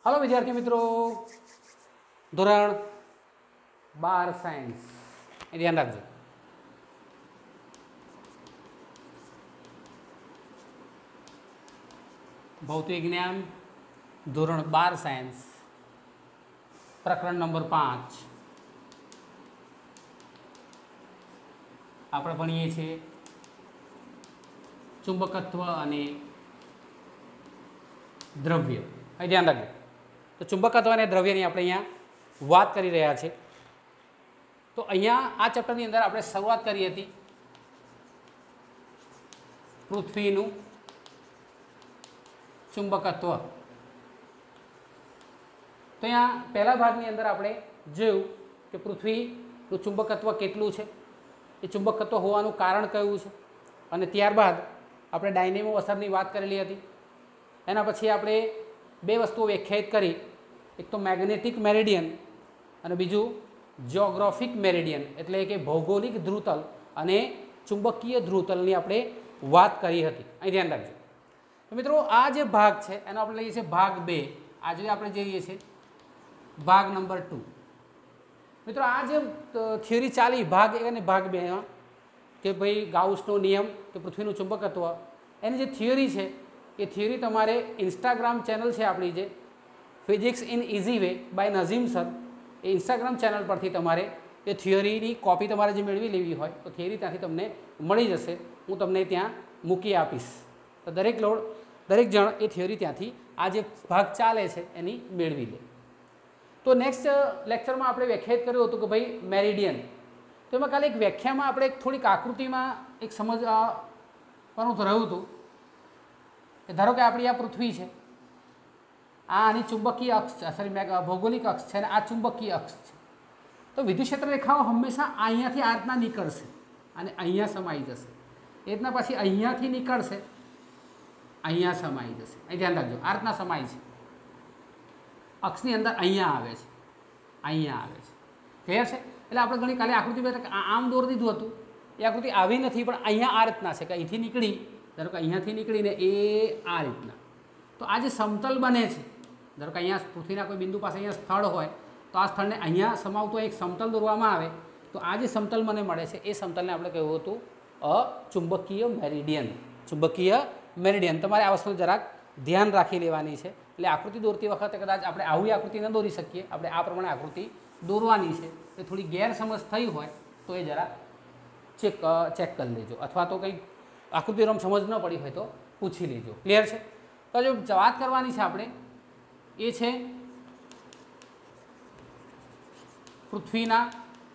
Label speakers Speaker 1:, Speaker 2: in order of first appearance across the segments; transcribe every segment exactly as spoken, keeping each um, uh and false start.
Speaker 1: Hello विद्यार्थी मित्रों, ધોરણ બાર સાયન્સ એ ધ્યાન રાખજો. ભૌતિક વિજ્ઞાન ધોરણ બાર સાયન્સ પ્રકરણ નંબર પાંચ આપણે ભણીએ છીએ ચુંબકત્વ અને દ્રવ્ય. અહીં ધ્યાન રાખજો. તો ચુંબકત્વ અને દ્રવ્યની આપણે અહીંયા વાત કરી રહ્યા છીએ. તો અહીંયા આ ચેપ્ટરની અંદર આપણે શરૂઆત કરી હતી પૃથ્વીનું ચુંબકત્વ. તો અહીંયા પહેલા ભાગની અંદર આપણે જોયું કે પૃથ્વીનું ચુંબકત્વ કેટલું છે, એ ચુંબકત્વ હોવાનું કારણ કયું છે, અને ત્યારબાદ આપણે ડાયનેમો અસરની વાત કરેલી હતી. એના પછી આપણે બે વસ્તુઓ વ્યાખ્યાયિત કરી, એક તો મેગ્નેટિક મેરિડિયન અને બીજું જિયોગ્રાફિક મેરિડિયન, એટલે કે ભૌગોલિક ધ્રુવતલ અને ચુંબકીય ધ્રુવતલની આપણે વાત કરી હતી. અહીં ધ્યાન રાખજો. તો મિત્રો આ જે ભાગ છે એનો આપણે લઈએ છીએ ભાગ બે. આજે આપણે જઈએ છીએ ભાગ નંબર ટુ. મિત્રો આ જે થિયરી ચાલી ભાગ એક અને ભાગ બેમાં કે ભાઈ ગાઉસનો નિયમ કે પૃથ્વીનું ચુંબકત્વ, એની જે થિયરી છે એ થિયરી તમારે ઇન્સ્ટાગ્રામ ચેનલ છે આપણી જે physics in easy way by Nazim sir, એ ઇન્સ્ટાગ્રામ ચેનલ પરથી તમારે એ થિયરીની કોપી તમારે જે મેળવી લેવી હોય તો થિયરી ત્યાંથી તમને મળી જશે. હું તમને ત્યાં મૂકી આપીશ. તો દરેક લોડ દરેક જણ એ થિયરી ત્યાંથી આ જે ભાગ ચાલે છે એની મેળવી લે. તો નેક્સ્ટ લેક્ચરમાં આપણે વ્યાખ્યાયિત કર્યું હતું કે ભાઈ મેરિડિયન. તો એમાં કાલે એક વ્યાખ્યામાં આપણે એક થોડીક આકૃતિમાં એક સમજવાનું રહ્યું હતું કે ધારો કે આપણી આ પૃથ્વી છે, આ આની ચુંબકીય અક્ષ છે, સોરી મેં ભૌગોલિક અક્ષ છે, અને આ ચુંબકીય અક્ષ છે. તો વિદ્યુતક્ષેત્ર રેખાઓ હંમેશા અહીંયાથી આ રીતના નીકળશે અને અહીંયા સમાઈ જશે. એ રીતના પછી અહીંયાથી નીકળશે, અહીંયા સમાઈ જશે. અહીં ધ્યાન રાખજો, આ રીતના સમાય છે, અક્ષની અંદર અહીંયા આવે છે, અહીંયા આવે છે. ક્લિયર છે? એટલે આપણે ઘણી કાલે આકૃતિ આમ દોરી દીધું હતું, એ આકૃતિ આવી નથી, પણ અહીંયા આ રીતના છે કે અહીંથી નીકળી, ધારો કે અહીંયાથી નીકળીને એ આ રીતના. તો આ જે સમતલ બને છે, ધારો કે અહીંયા પૃથ્વીના કોઈ બિંદુ પાસે અહીંયા સ્થળ હોય તો આ સ્થળને અહીંયા સમાવતો એક સમતલ દોરવામાં આવે, તો આ જે સમતલ મને મળે છે એ સમતલને આપણે કહ્યું હતું અચુંબકીય મેરિડિયન. ચુંબકીય મેરિડિયન. તમારે આ વસ્તુનું જરાક ધ્યાન રાખી લેવાની છે. એટલે આકૃતિ દોરતી વખતે કદાચ આપણે આવી આકૃતિ ન દોરી શકીએ, આપણે આ પ્રમાણે આકૃતિ દોરવાની છે. એ થોડી ગેરસમજ થઈ હોય તો એ જરા ચેક ચેક કરી લેજો, અથવા તો કંઈક આકૃતિનો સમજ ન પડી હોય તો પૂછી લેજો. ક્લિયર છે? તો જો વાત કરવાની છે આપણે એ છે પૃથ્વીના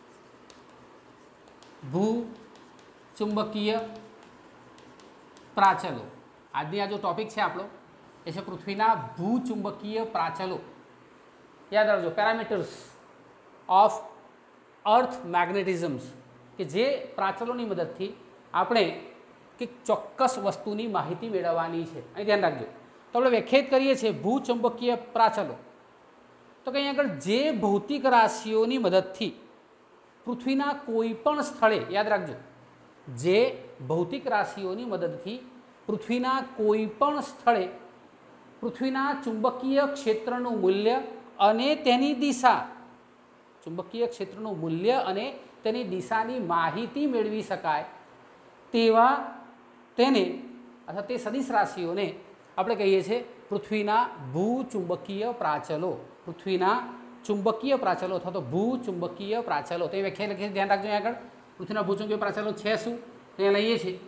Speaker 1: ભૂ ચુંબકીય પ્રાચલો. આજની આ જો ટોપિક છે આપણો એ છે પૃથ્વીના ભૂચુંબકીય પ્રાચલો. યાદ રાખજો, પેરામીટર્સ ઓફ અર્થ મેગ્નેટિઝમ્સ, કે જે પ્રાચલોની મદદથી આપણે કે ચોક્કસ વસ્તુની માહિતી મેળવવાની છે. અહીં ધ્યાન રાખજો. તો આપણે વ્યાખ્યાયિત કરીએ છીએ ભૂચુંબકીય પ્રાચલો. તો કે અહીં આગળ જે ભૌતિક રાશિઓની મદદથી પૃથ્વીના કોઈ પણ સ્થળે, યાદ રાખજો, જે ભૌતિક રાશિઓની મદદથી પૃથ્વીના કોઈ પણ સ્થળે પૃથ્વીના ચુંબકીય ક્ષેત્રનું મૂલ્ય અને તેની દિશા, ચુંબકીય ક્ષેત્રનું મૂલ્ય અને તેની દિશાની માહિતી મેળવી શકાય તેવા તેને અથવા તે સદિશ રાશિઓને આપણે કહીએ છીએ પૃથ્વીના ભૂચુંબકીય પ્રાચલો. પૃથ્વીના ચુંબકીય પ્રાચલો અથવા તો ભૂચુંબકીય પ્રાચલો. તે વ્યાખ્યા લખીએ, ધ્યાન રાખજો. અહીં આગળ પૃથ્વીના ભૂચુંબકીય પ્રાચલો છે શું, ત્યાં લઈએ છીએ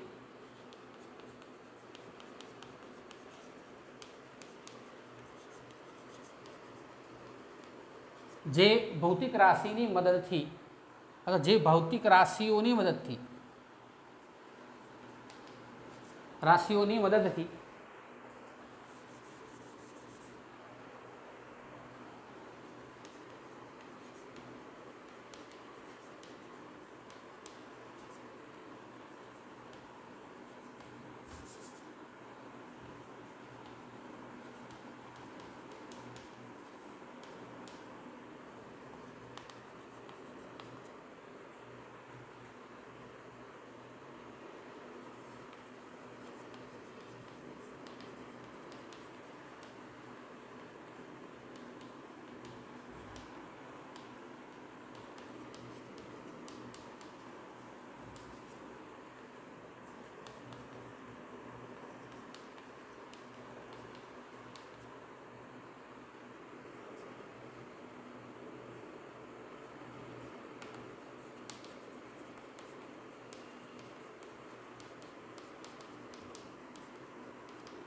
Speaker 1: જે ભૌતિક રાશિની મદદથી અથવા જે ભૌતિક રાશિઓની મદદથી રાશિઓની મદદથી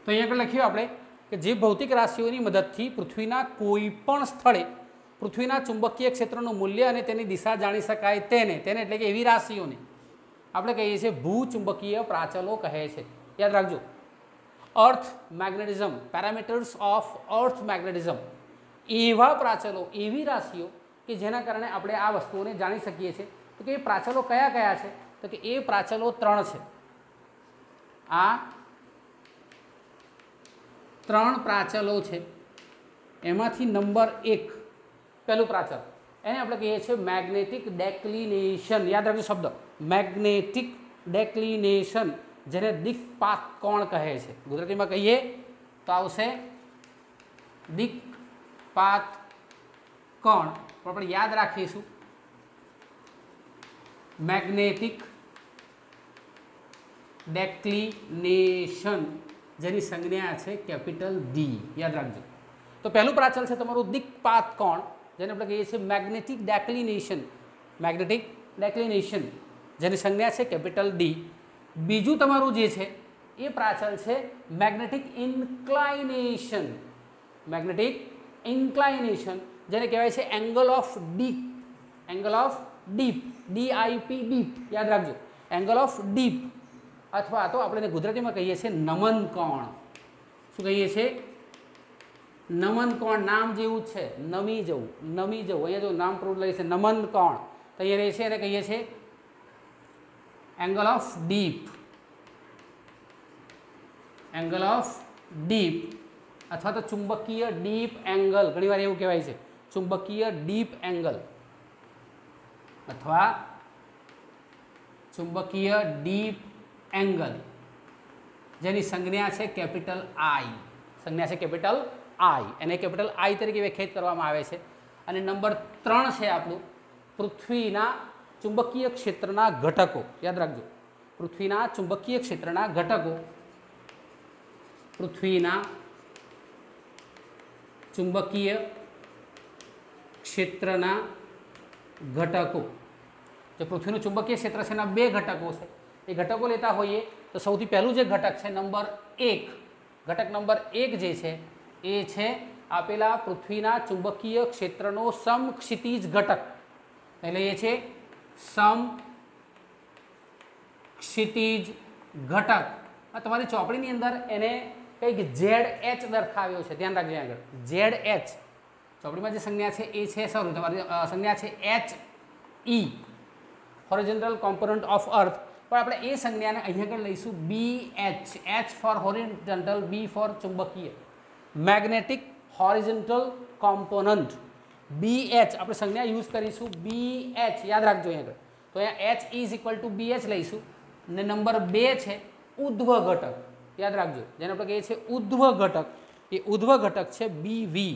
Speaker 1: તો અહીંયા આગળ લખ્યું આપણે કે જે ભૌતિક રાશિઓની મદદથી પૃથ્વીના કોઈ પણ સ્થળે પૃથ્વીના ચુંબકીય ક્ષેત્રનું મૂલ્ય અને તેની દિશા જાણી શકાય તેને તેને એટલે કે એવી રાશિઓને આપણે કહીએ છીએ ભૂચુંબકીય પ્રાચલો કહે છે. યાદ રાખજો, earth magnetism, parameters of earth magnetism, એવા પ્રાચલો, એવી રાશિઓ કે જેના કારણે આપણે આ વસ્તુઓને જાણી શકીએ છીએ. તો કે એ પ્રાચલો કયા કયા છે? તો કે એ પ્રાચલો ત્રણ છે. આ ત્રણ પ્રાચલો છે. એમાંથી નંબર એક પહેલું પ્રાચલ, એને આપણે કહીએ છીએ મેગ્નેટિક ડેક્લિનેશન. યાદ રાખજો શબ્દ મેગ્નેટિક ડેક્લિનેશન, જેને દિક્પાત કોણ કહે છે. ગુજરાતીમાં કહીએ તો આવશે દિક્પાત કોણ. પણ આપણે યાદ રાખીશું મેગ્નેટિક ડેક્લિનેશન, જેની સંજ્ઞા છે કેપિટલ ડી. યાદ રાખજો. તો પહેલું પ્રાચલ છે તમારું દિક્પાત કોણ, જેને આપણે કહીએ છીએ મેગ્નેટિક ડેક્લિનેશન. મેગ્નેટિક ડેક્લિનેશન જેની સંજ્ઞા છે કેપિટલ ડી. બીજું તમારું જે છે એ પ્રાચલ છે મેગ્નેટિક ઇન્ક્લાઇનેશન. મેગ્નેટિક ઇન્ક્લાઇનેશન જેને કહેવાય છે angle of dip. Angle of dip, D I P dip. યાદ રાખજો, એંગલ ઓફ ડીપ, અથવા તો આપણે ગુજરાતીમાં કહીએ છીએ નમન કોણ. શું કહીએ છીએ? નમન કોણ. નામ જેવું જ છે, નમી જવું, નમી જવું. અહીંયા જો નામ પ્રૂવ લઈ છે નમન કોણ, તો અહીંયા રહે છે એને કહીએ છીએ angle of dip. Angle of dip અથવા તો ચુંબકીય ડીપ એંગલ, ઘણીવાર એવું કહેવાય છે ચુંબકીય ડીપ એંગલ અથવા ચુંબકીય ડીપ એંગલ, જેની સંજ્ઞા છે કેપિટલ આઈ. સંજ્ઞા છે કેપિટલ આઈ, એને કેપિટલ આઈ તરીકે વ્યાખ્યાયિત કરવામાં આવે છે. અને નંબર ત્રણ છે આપણું પૃથ્વીના ચુંબકીય ક્ષેત્રના ઘટકો. યાદ રાખજો, પૃથ્વીના ચુંબકીય ક્ષેત્રના ઘટકો. પૃથ્વીના ચુંબકીય ક્ષેત્રના ઘટકો. જે પૃથ્વીનું ચુંબકીય ક્ષેત્ર છે એના બે ઘટકો છે. એ ઘટકો લેતા હોઈએ તો સૌથી પહેલું જે ઘટક છે નંબર એક, ઘટક નંબર એક જે છે એ છે આપેલા પૃથ્વીના ચુંબકીય ક્ષેત્રનો સમક્ષિતિજ ઘટક. એટલે એ છે સમક્ષિતિજ ઘટક. આ તમારી ચોપડીની અંદર એને કંઈક ઝેડ એચ દર્શાવ્યો છે, ધ્યાન રાખજો આગળ. ઝેડ એચ ચોપડીમાં જે સંજ્ઞા છે એ છે, સોરી તમારી સંજ્ઞા છે H E, horizontal component of earth. પણ આપણે એ સંજ્ઞાને અહીંયા આગળ લઈશું B H. H for horizontal, B for ચુંબકીય, magnetic horizontal component. B H આપણે સંજ્ઞા યુઝ કરીશું બી એચ. યાદ રાખજો અહીંયા આગળ. તો અહીંયા H is equal to B H લઈશું. અને નંબર બે છે ઉધ્વ ઘટક. યાદ રાખજો, જેને આપણે કહીએ છીએ ઉધ્વ ઘટક. એ ઉધ્વ ઘટક છે બી વી.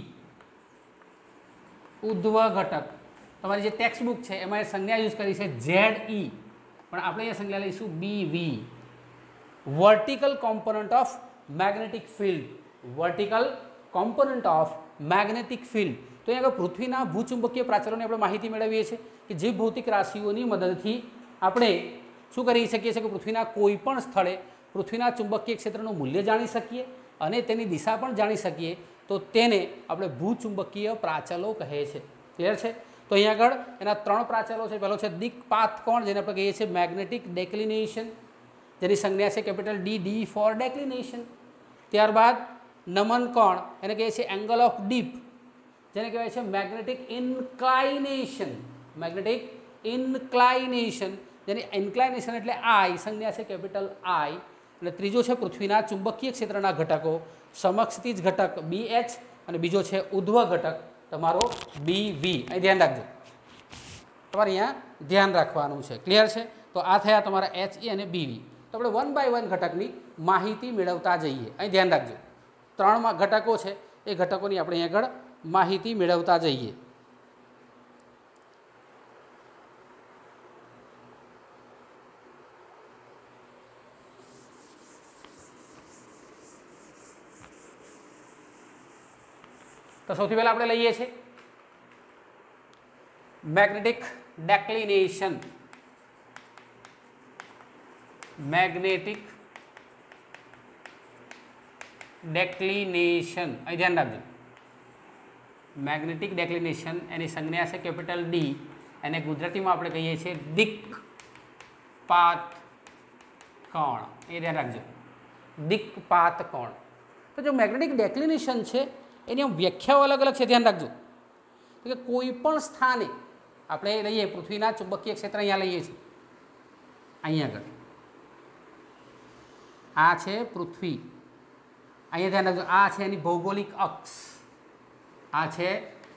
Speaker 1: ઉધ્વ ઘટક તમારી જે ટેક્સ્ટ બુક છે એમાં એ સંજ્ઞા યુઝ કરી છે ઝેડ ઈ, પણ આપણે અહીંયા સંજ્ઞા લઈશું B V. Vertical component of magnetic field. Vertical component of magnetic field. તો અહીંયા આગળ પૃથ્વીના ભૂચુંબકીય પ્રાચલોની આપણે માહિતી મેળવીએ છીએ કે જે ભૌતિક રાશિઓની મદદથી આપણે શું કરી શકીએ છીએ કે પૃથ્વીના કોઈ પણ સ્થળે પૃથ્વીના ચુંબકીય ક્ષેત્રનું મૂલ્ય જાણી શકીએ અને તેની દિશા પણ જાણી શકીએ. તો તેને આપણે ભૂચુંબકીય પ્રાચલો કહે છે. ક્લિયર છે? તો અહીંયા આગળ એના ત્રણ પ્રાચલો છે. પહેલો છે દિક્પાત કોણ, જેને આપણે કહીએ છીએ મેગ્નેટિક ડેક્લિનેશન, જેની સંજ્ઞા છે capital D, D for declination. ત્યારબાદ નમન કોણ, એને કહીએ છીએ એંગલ ઓફ ડીપ, જેને કહેવાય છે મેગ્નેટિક ઇન્ક્લાઇનેશન. મેગ્નેટિક ઇન્ક્લાઇનેશન, જેની ઇન્ક્લાઇનેશન એટલે આઈ, સંજ્ઞા છે કેપિટલ આઈ. અને ત્રીજો છે પૃથ્વીના ચુંબકીય ક્ષેત્રના ઘટકો, સમક્ષિતિજ ઘટક બી એચ, અને બીજો છે ઉધ્વ ઘટક તમારો બી વી. અહીં ધ્યાન રાખજો, તમારે અહીંયા ધ્યાન રાખવાનું છે. ક્લિયર છે? તો આ થયા તમારા એચ ઈ અને બી વી. તો આપણે વન બાય વન ઘટકની માહિતી મેળવતા જઈએ. અહીં ધ્યાન રાખજો, ત્રણ ઘટકો છે એ ઘટકોની આપણે અહીં આગળ માહિતી મેળવતા જઈએ. તો સૌથી પહેલાં આપણે લઈએ છીએ મેગ્નેટિક ડેક્લિનેશન. મેગ્નેટિક ડેક્લિનેશન, અહીં ધ્યાન રાખજો, મેગ્નેટિક ડેક્લિનેશન એની સંજ્ઞા છે કેપિટલ ડી, એને ગુજરાતીમાં આપણે કહીએ છીએ દિક્પાત કોણ, એ ધ્યાન રાખજો, દિક્પાત કોણ. તો જો મેગ્નેટિક ડેક્લિનેશન છે એની આમ વ્યાખ્યાઓ અલગ અલગ છે, ધ્યાન રાખજો. તો કે કોઈ પણ સ્થાને આપણે લઈએ પૃથ્વીના ચુંબકીય ક્ષેત્ર અહીંયા લઈએ છીએ, અહીંયા આગળ આ છે પૃથ્વી, અહીંયા ધ્યાન રાખજો, આ છે એની ભૌગોલિક અક્ષ, આ છે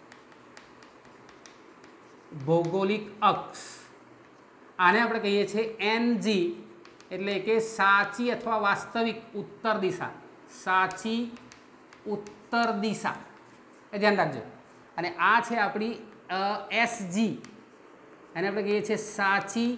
Speaker 1: ભૌગોલિક અક્ષ, આને આપણે કહીએ છીએ એન જી, એટલે કે સાચી અથવા વાસ્તવિક ઉત્તર દિશા, સાચી ઉત્તર દિશા, એ ધ્યાન રાખજો. અને આ છે આપણી એસ જી, એને આપણે કહીએ છીએ સાચી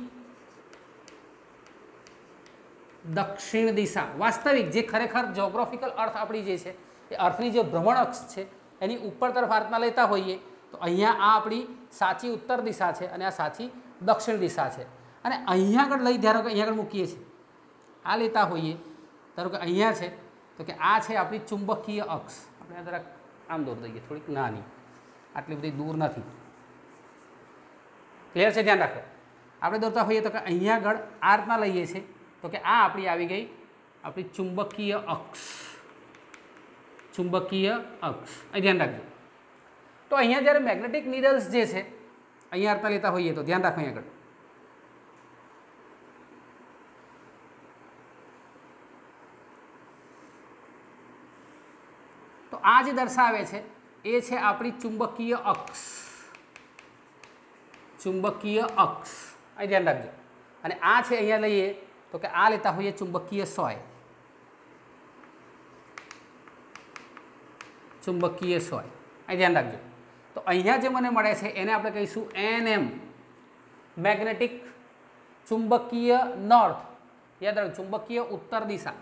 Speaker 1: દક્ષિણ દિશા, વાસ્તવિક, જે ખરેખર જોગ્રાફિકલ અર્થ આપણી જે છે એ અર્થની જે ભ્રમણ અક્ષ છે એની ઉપર તરફ આર્તના લેતા હોઈએ તો અહીંયા આ આપણી સાચી ઉત્તર દિશા છે અને આ સાચી દક્ષિણ દિશા છે. અને અહીંયા આગળ લઈ ધારો કે અહીંયા આગળ મૂકીએ છીએ, આ લેતા હોઈએ, ધારો કે અહીંયા છે તો કે આ છે આપણી ચુંબકીય અક્ષ, આપણે જરાક આમ દોર દઈએ, થોડીક નાની, આટલી બધી દૂર નથી, ક્લિયર છે, ધ્યાન રાખો. આપણે દોરતા હોઈએ તો કે અહીંયા આગળ આ રીતના લઈએ છીએ તો કે આ આપણી આવી ગઈ આપણી ચુંબકીય અક્ષ, ચુંબકીય અક્ષ, અહીં ધ્યાન રાખજો. તો અહીંયા જ્યારે મેગ્નેટિક નીડલ્સ જે છે અહીંયા અર્થમાં લેતા હોઈએ તો ધ્યાન રાખો અહીં આગળ, તો આ જે દર્શાવે છે એ છે આપણી ચુંબકીય અક્ષ, ચુંબકીય અક્ષ, અહીં ધ્યાન રાખજો. અને આ છે અહીંયા લઈએ તો કે આ લેતા હોઈએ ચુંબકીય સોય, ચુંબકીય સોય, અહીં ધ્યાન રાખજો. તો અહીંયા જે મને મળે છે એને આપણે કહીશું એન એમ, મેગ્નેટિક ચુંબકીય નોર્થ, યાદ રાખજો, ચુંબકીય ઉત્તર દિશા,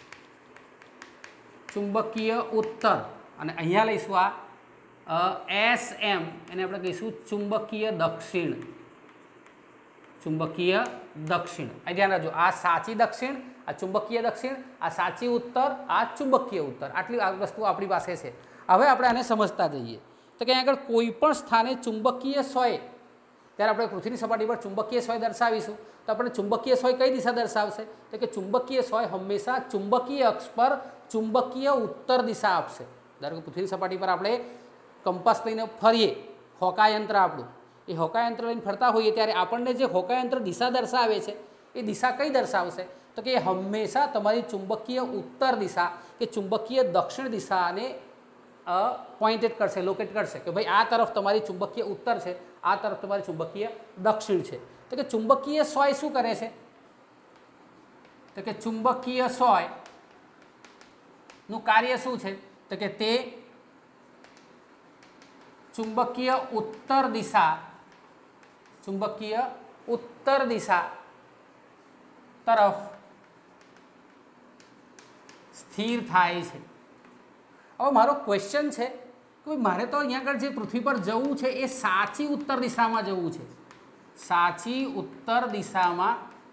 Speaker 1: ચુંબકીય ઉત્તર. અને અહીંયા લઈશું આ એસ એમ, એને આપણે કહીશું ચુંબકીય દક્ષિણ, ચુંબકીય દક્ષિણ, અહીં ધ્યાન રાખજો. આ સાચી દક્ષિણ, આ ચુંબકીય દક્ષિણ, આ સાચી ઉત્તર, આ ચુંબકીય ઉત્તર, આટલી વસ્તુ આપણી પાસે છે. હવે આપણે આને સમજતા જઈએ તો કે અહીં આગળ કોઈ પણ સ્થાને ચુંબકીય સોય, ત્યારે આપણે પૃથ્વીની સપાટી પર ચુંબકીય સોય દર્શાવીશું તો આપણે ચુંબકીય સોય કઈ દિશા દર્શાવશે તો કે ચુંબકીય સોય હંમેશા ચુંબકીય અક્ષ પર ચુંબકીય ઉત્તર દિશા આપશે. ધારો કે પૃથ્વીની સપાટી પર આપણે કંપાસ લઈને ફરીએ, હોકાયંત્ર આપણું, એ હોકાયંત્ર લઈને ફરતા હોઈએ ત્યારે આપણને જે હોકાયંત્ર દિશા દર્શાવે છે એ દિશા કઈ દર્શાવશે તો કે એ હંમેશા તમારી ચુંબકીય ઉત્તર દિશા કે ચુંબકીય દક્ષિણ દિશાને પોઇન્ટેડ કરશે, લોકેટ કરશે કે ભાઈ આ તરફ તમારી ચુંબકીય ઉત્તર છે, આ તરફ તમારી ચુંબકીય દક્ષિણ છે. તો કે ચુંબકીય સોય શું કરે છે તો કે ચુંબકીય સોય નું કાર્ય શું છે તો કે તે ચુંબકીય ઉત્તર દિશા, ચુંબકીય ઉત્તર દિશા તરફ સ્થિર થાય છે. હવે મારો ક્વેશ્ચન છે કે મારે તો અહીંયા આગળ જે પૃથ્વી પર જવું છે એ સાચી ઉત્તર દિશામાં જવું છે, સાચી ઉત્તર દિશામાં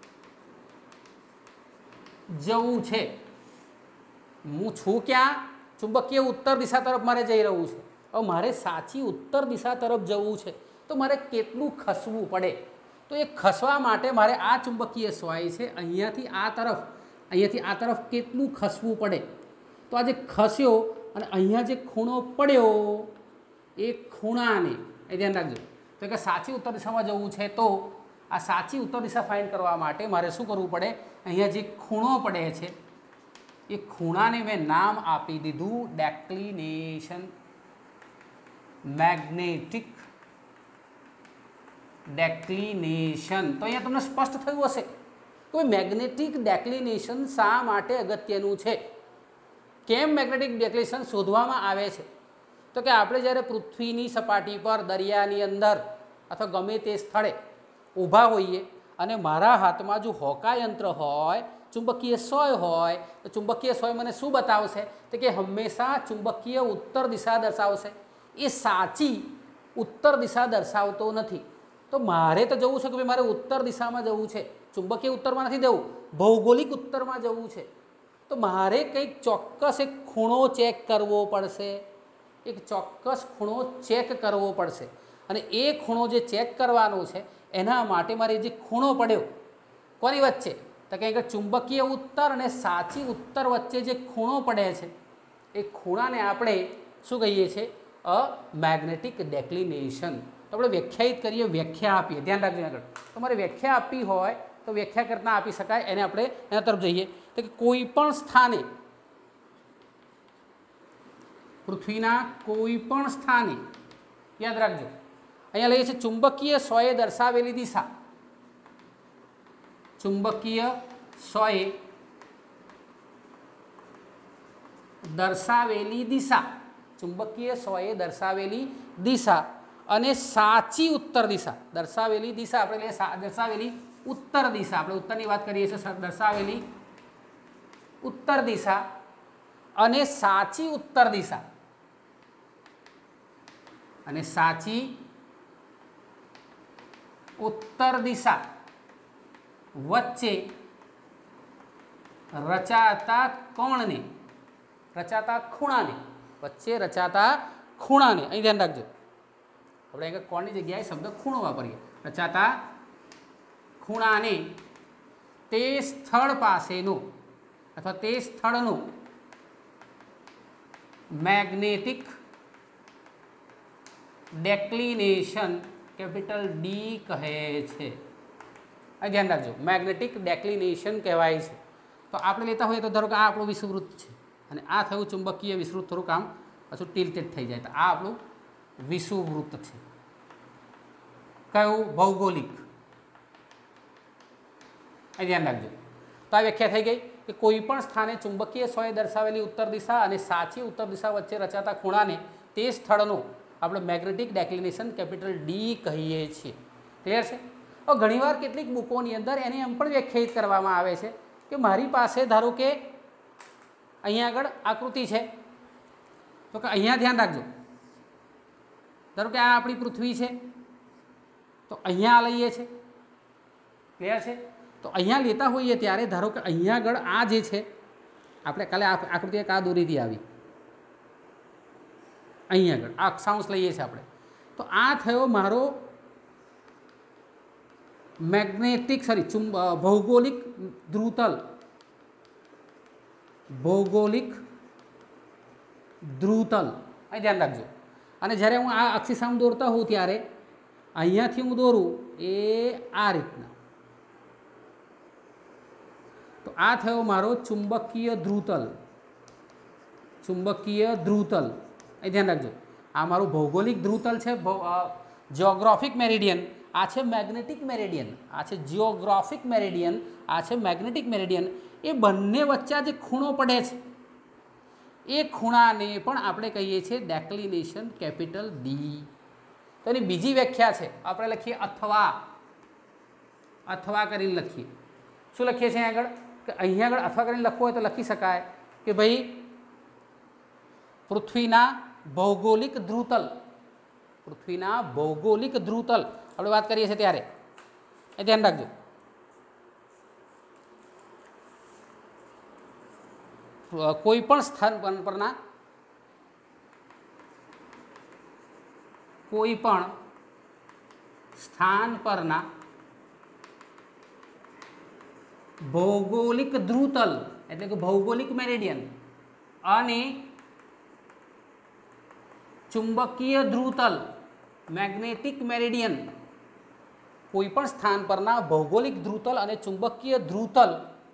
Speaker 1: જવું છે. હું છું ક્યાં? ચુંબકીય ઉત્તર દિશા તરફ મારે જઈ રહ્યું છે. હવે મારે સાચી ઉત્તર દિશા તરફ જવું છે તો મારે કેટલું ખસવું પડે? તો એ ખસવા માટે મારે આ ચુંબકીય સોય છે અહીંયાથી આ તરફ, અહીંયાથી આ તરફ કેટલું ખસવું પડે? તો આ જે ખસ્યો અને અહીંયા જે ખૂણો પડ્યો એ ખૂણાને એ ધ્યાન રાખજો. તો કે સાચી ઉત્તર દિશામાં જવું છે તો આ સાચી ઉત્તર દિશા ફાઇન્ડ કરવા માટે મારે શું કરવું પડે? અહીંયા જે ખૂણો પડે છે એ ખૂણાને મેં નામ આપી દીધું ડેક્લિનેશન, મેગ્નેટિક ડેક્લિનેશન. તો અહીંયા તમને સ્પષ્ટ થયું હશે કે મેગ્નેટિક ડેક્લિનેશન શા માટે અગત્યનું છે, કેમ મેગ્નેટિક ડેક્લિનેશન શોધવામાં આવે છે? તો કે આપણે જ્યારે પૃથ્વીની સપાટી પર, દરિયાની અંદર અથવા ગમે તે સ્થળે ઊભા હોઈએ અને મારા હાથમાં જો હોકાયંત્ર હોય, ચુંબકીય સોય હોય તો ચુંબકીય સોય મને શું બતાવશે તો કે હંમેશા ચુંબકીય ઉત્તર દિશા દર્શાવશે. એ સાચી ઉત્તર દિશા દર્શાવતો નથી. તો મારે તો જવું છે કે ભાઈ મારે ઉત્તર દિશામાં જવું છે, ચુંબકીય ઉત્તરમાં નથી જવું, ભૌગોલિક ઉત્તરમાં જવું છે. તો મારે કંઈક ચોક્કસ એક ખૂણો ચેક કરવો પડશે, એક ચોક્કસ ખૂણો ચેક કરવો પડશે અને એ ખૂણો જે ચેક કરવાનો છે એના માટે મારે જે ખૂણો પડ્યો કોની વચ્ચે તો કે આગળ ચુંબકીય ઉત્તર અને સાચી ઉત્તર વચ્ચે જે ખૂણો પડે છે એ ખૂણાને આપણે શું કહીએ છીએ? A magnetic declination. તો આપણે વ્યાખ્યાયિત કરીએ, વ્યાખ્યા આપીએ. ધ્યાન રાખજો આગળ તમારે વ્યાખ્યા આપી હોય તો વ્યાખ્યા કરતાં આપી શકાય. એને આપણે એના તરફ જઈએ તો કે કોઈ પણ સ્થાને, પૃથ્વીના કોઈ પણ સ્થાને, યાદ રાખજો અહીંયા લઈએ છીએ ચુંબકીય સોએ દર્શાવેલી દિશા, ચુંબકીય સોએ દર્શાવેલી દિશા, ચુંબકીય સોએ દર્શાવેલી દિશા અને સાચી ઉત્તર દિશા, દર્શાવેલી દિશા આપણે લઈએ દર્શાવેલી ઉત્તર દિશા, આપણે ઉત્તરની વાત કરીએ છીએ, દર્શાવેલી ઉત્તર દિશા અને સાચી ઉત્તર દિશા અને સાચી ઉત્તર દિશા વચ્ચે રચાતા કોણને, રચાતા ખૂણાને, વચ્ચે રચાતા ખૂણાને, અહીં ધ્યાન રાખજો આપણે અહીંયા કોણની જગ્યાએ શબ્દ ખૂણો વાપરીએ, રચાતા ખૂણાને તે સ્થળ પાસેનો અથવા તે સ્થળનો મેગ્નેટિક ડેક્લિનેશન કેપિટલ ડી કહે છે. આ ધ્યાન રાખજો, મેગ્નેટિક ડેક્લિનેશન કહેવાય છે. તો આપણે લેતા હોઈએ તો ધારો કે આ આપણું વિષુવવૃત્ત છે અને આ થયું ચુંબકીય વિષુવવૃત્ત, થોડું કામ પાછું ટિલ્ટેડ થઈ જાય તો આ આપણું વિષુવવૃત્ત છે. કયું? ભૌગોલિક. અહીં ધ્યાન રાખજો. તો આ વ્યાખ્યા થઈ ગઈ કે કોઈ પણ સ્થાને ચુંબકીય સોએ દર્શાવેલી ઉત્તર દિશા અને સાચી ઉત્તર દિશા વચ્ચે રચાતા ખૂણાને તે સ્થળનો આપણે મેગ્નેટિક ડેક્લિનેશન કેપિટલ ડી કહીએ છીએ. ક્લિયર છે? હવે ઘણીવાર કેટલીક બુકોની અંદર એને એમ પણ વ્યાખ્યાયિત કરવામાં આવે છે કે મારી પાસે ધારો કે અહીંયા આગળ આકૃતિ છે તો કે અહીંયા ધ્યાન રાખજો, ધારો કે આ આપણી પૃથ્વી છે તો અહીંયા લઈએ છે. ક્લિયર છે? તો અહીંયા લેતા હોઈએ ત્યારે ધારો કે અહીંયા આગળ આ જે છે, આપણે કાલે આકૃતિ એક આ દોરીથી આવી, અહીંયા આગળ આ અક્ષાંશ લઈએ છીએ આપણે, તો આ થયો મારો મેગ્નેટિક સોરી ચુંબ ભૌગોલિક ધ્રુવતલ, ભૌગોલિક ધ્રુવતલ. અહીં ધ્યાન રાખજો. અને જ્યારે હું આ અક્ષીસામ દોરતા હોઉં ત્યારે અહીંયાથી હું દોરું એ આ રીતના, તો આ થયો મારો ચુંબકીય ધ્રુવતલ, ચુંબકીય ધ્રુવતલ. અહીં ધ્યાન રાખજો, આ મારું ભૌગોલિક ધ્રુવતલ છે, જિયોગ્રાફિક મેરિડિયન. આ છે મેગ્નેટિક મેરિડિયન, આ છે જિયોગ્રાફિક મેરિડિયન, આ છે મેગ્નેટિક મેરિડિયન. એ બંને વચ્ચે જે ખૂણો પડે છે એ ખૂણાને પણ આપણે કહીએ છીએ ડેક્લિનેશન કેપિટલ ડી. તો એની બીજી વ્યાખ્યા છે, આપણે લખીએ અથવા, અથવા કરીને લખીએ. શું લખીએ છીએ આગળ? કે અહીંયા આગળ અથવા કરીને લખવું હોય તો લખી શકાય કે ભાઈ પૃથ્વીના ભૌગોલિક ધ્રુવતલ, પૃથ્વીના ભૌગોલિક ધ્રુવતલ આપણે વાત કરીએ છીએ ત્યારે એ ધ્યાન રાખજો. કોઈ પણ સ્થાન પરના કોઈ પણ સ્થાન પરના ભૌગોલિક ધ્રુવતલ એટલે કે ભૌગોલિક મેરિડિયન અને ચુંબકીય ધ્રુવતલ મેગ્નેટિક મેરિડિયન, કોઈ પણ સ્થાન પરના ભૌગોલિક ધ્રુવતલ અને ચુંબકીય ધ્રુવતલ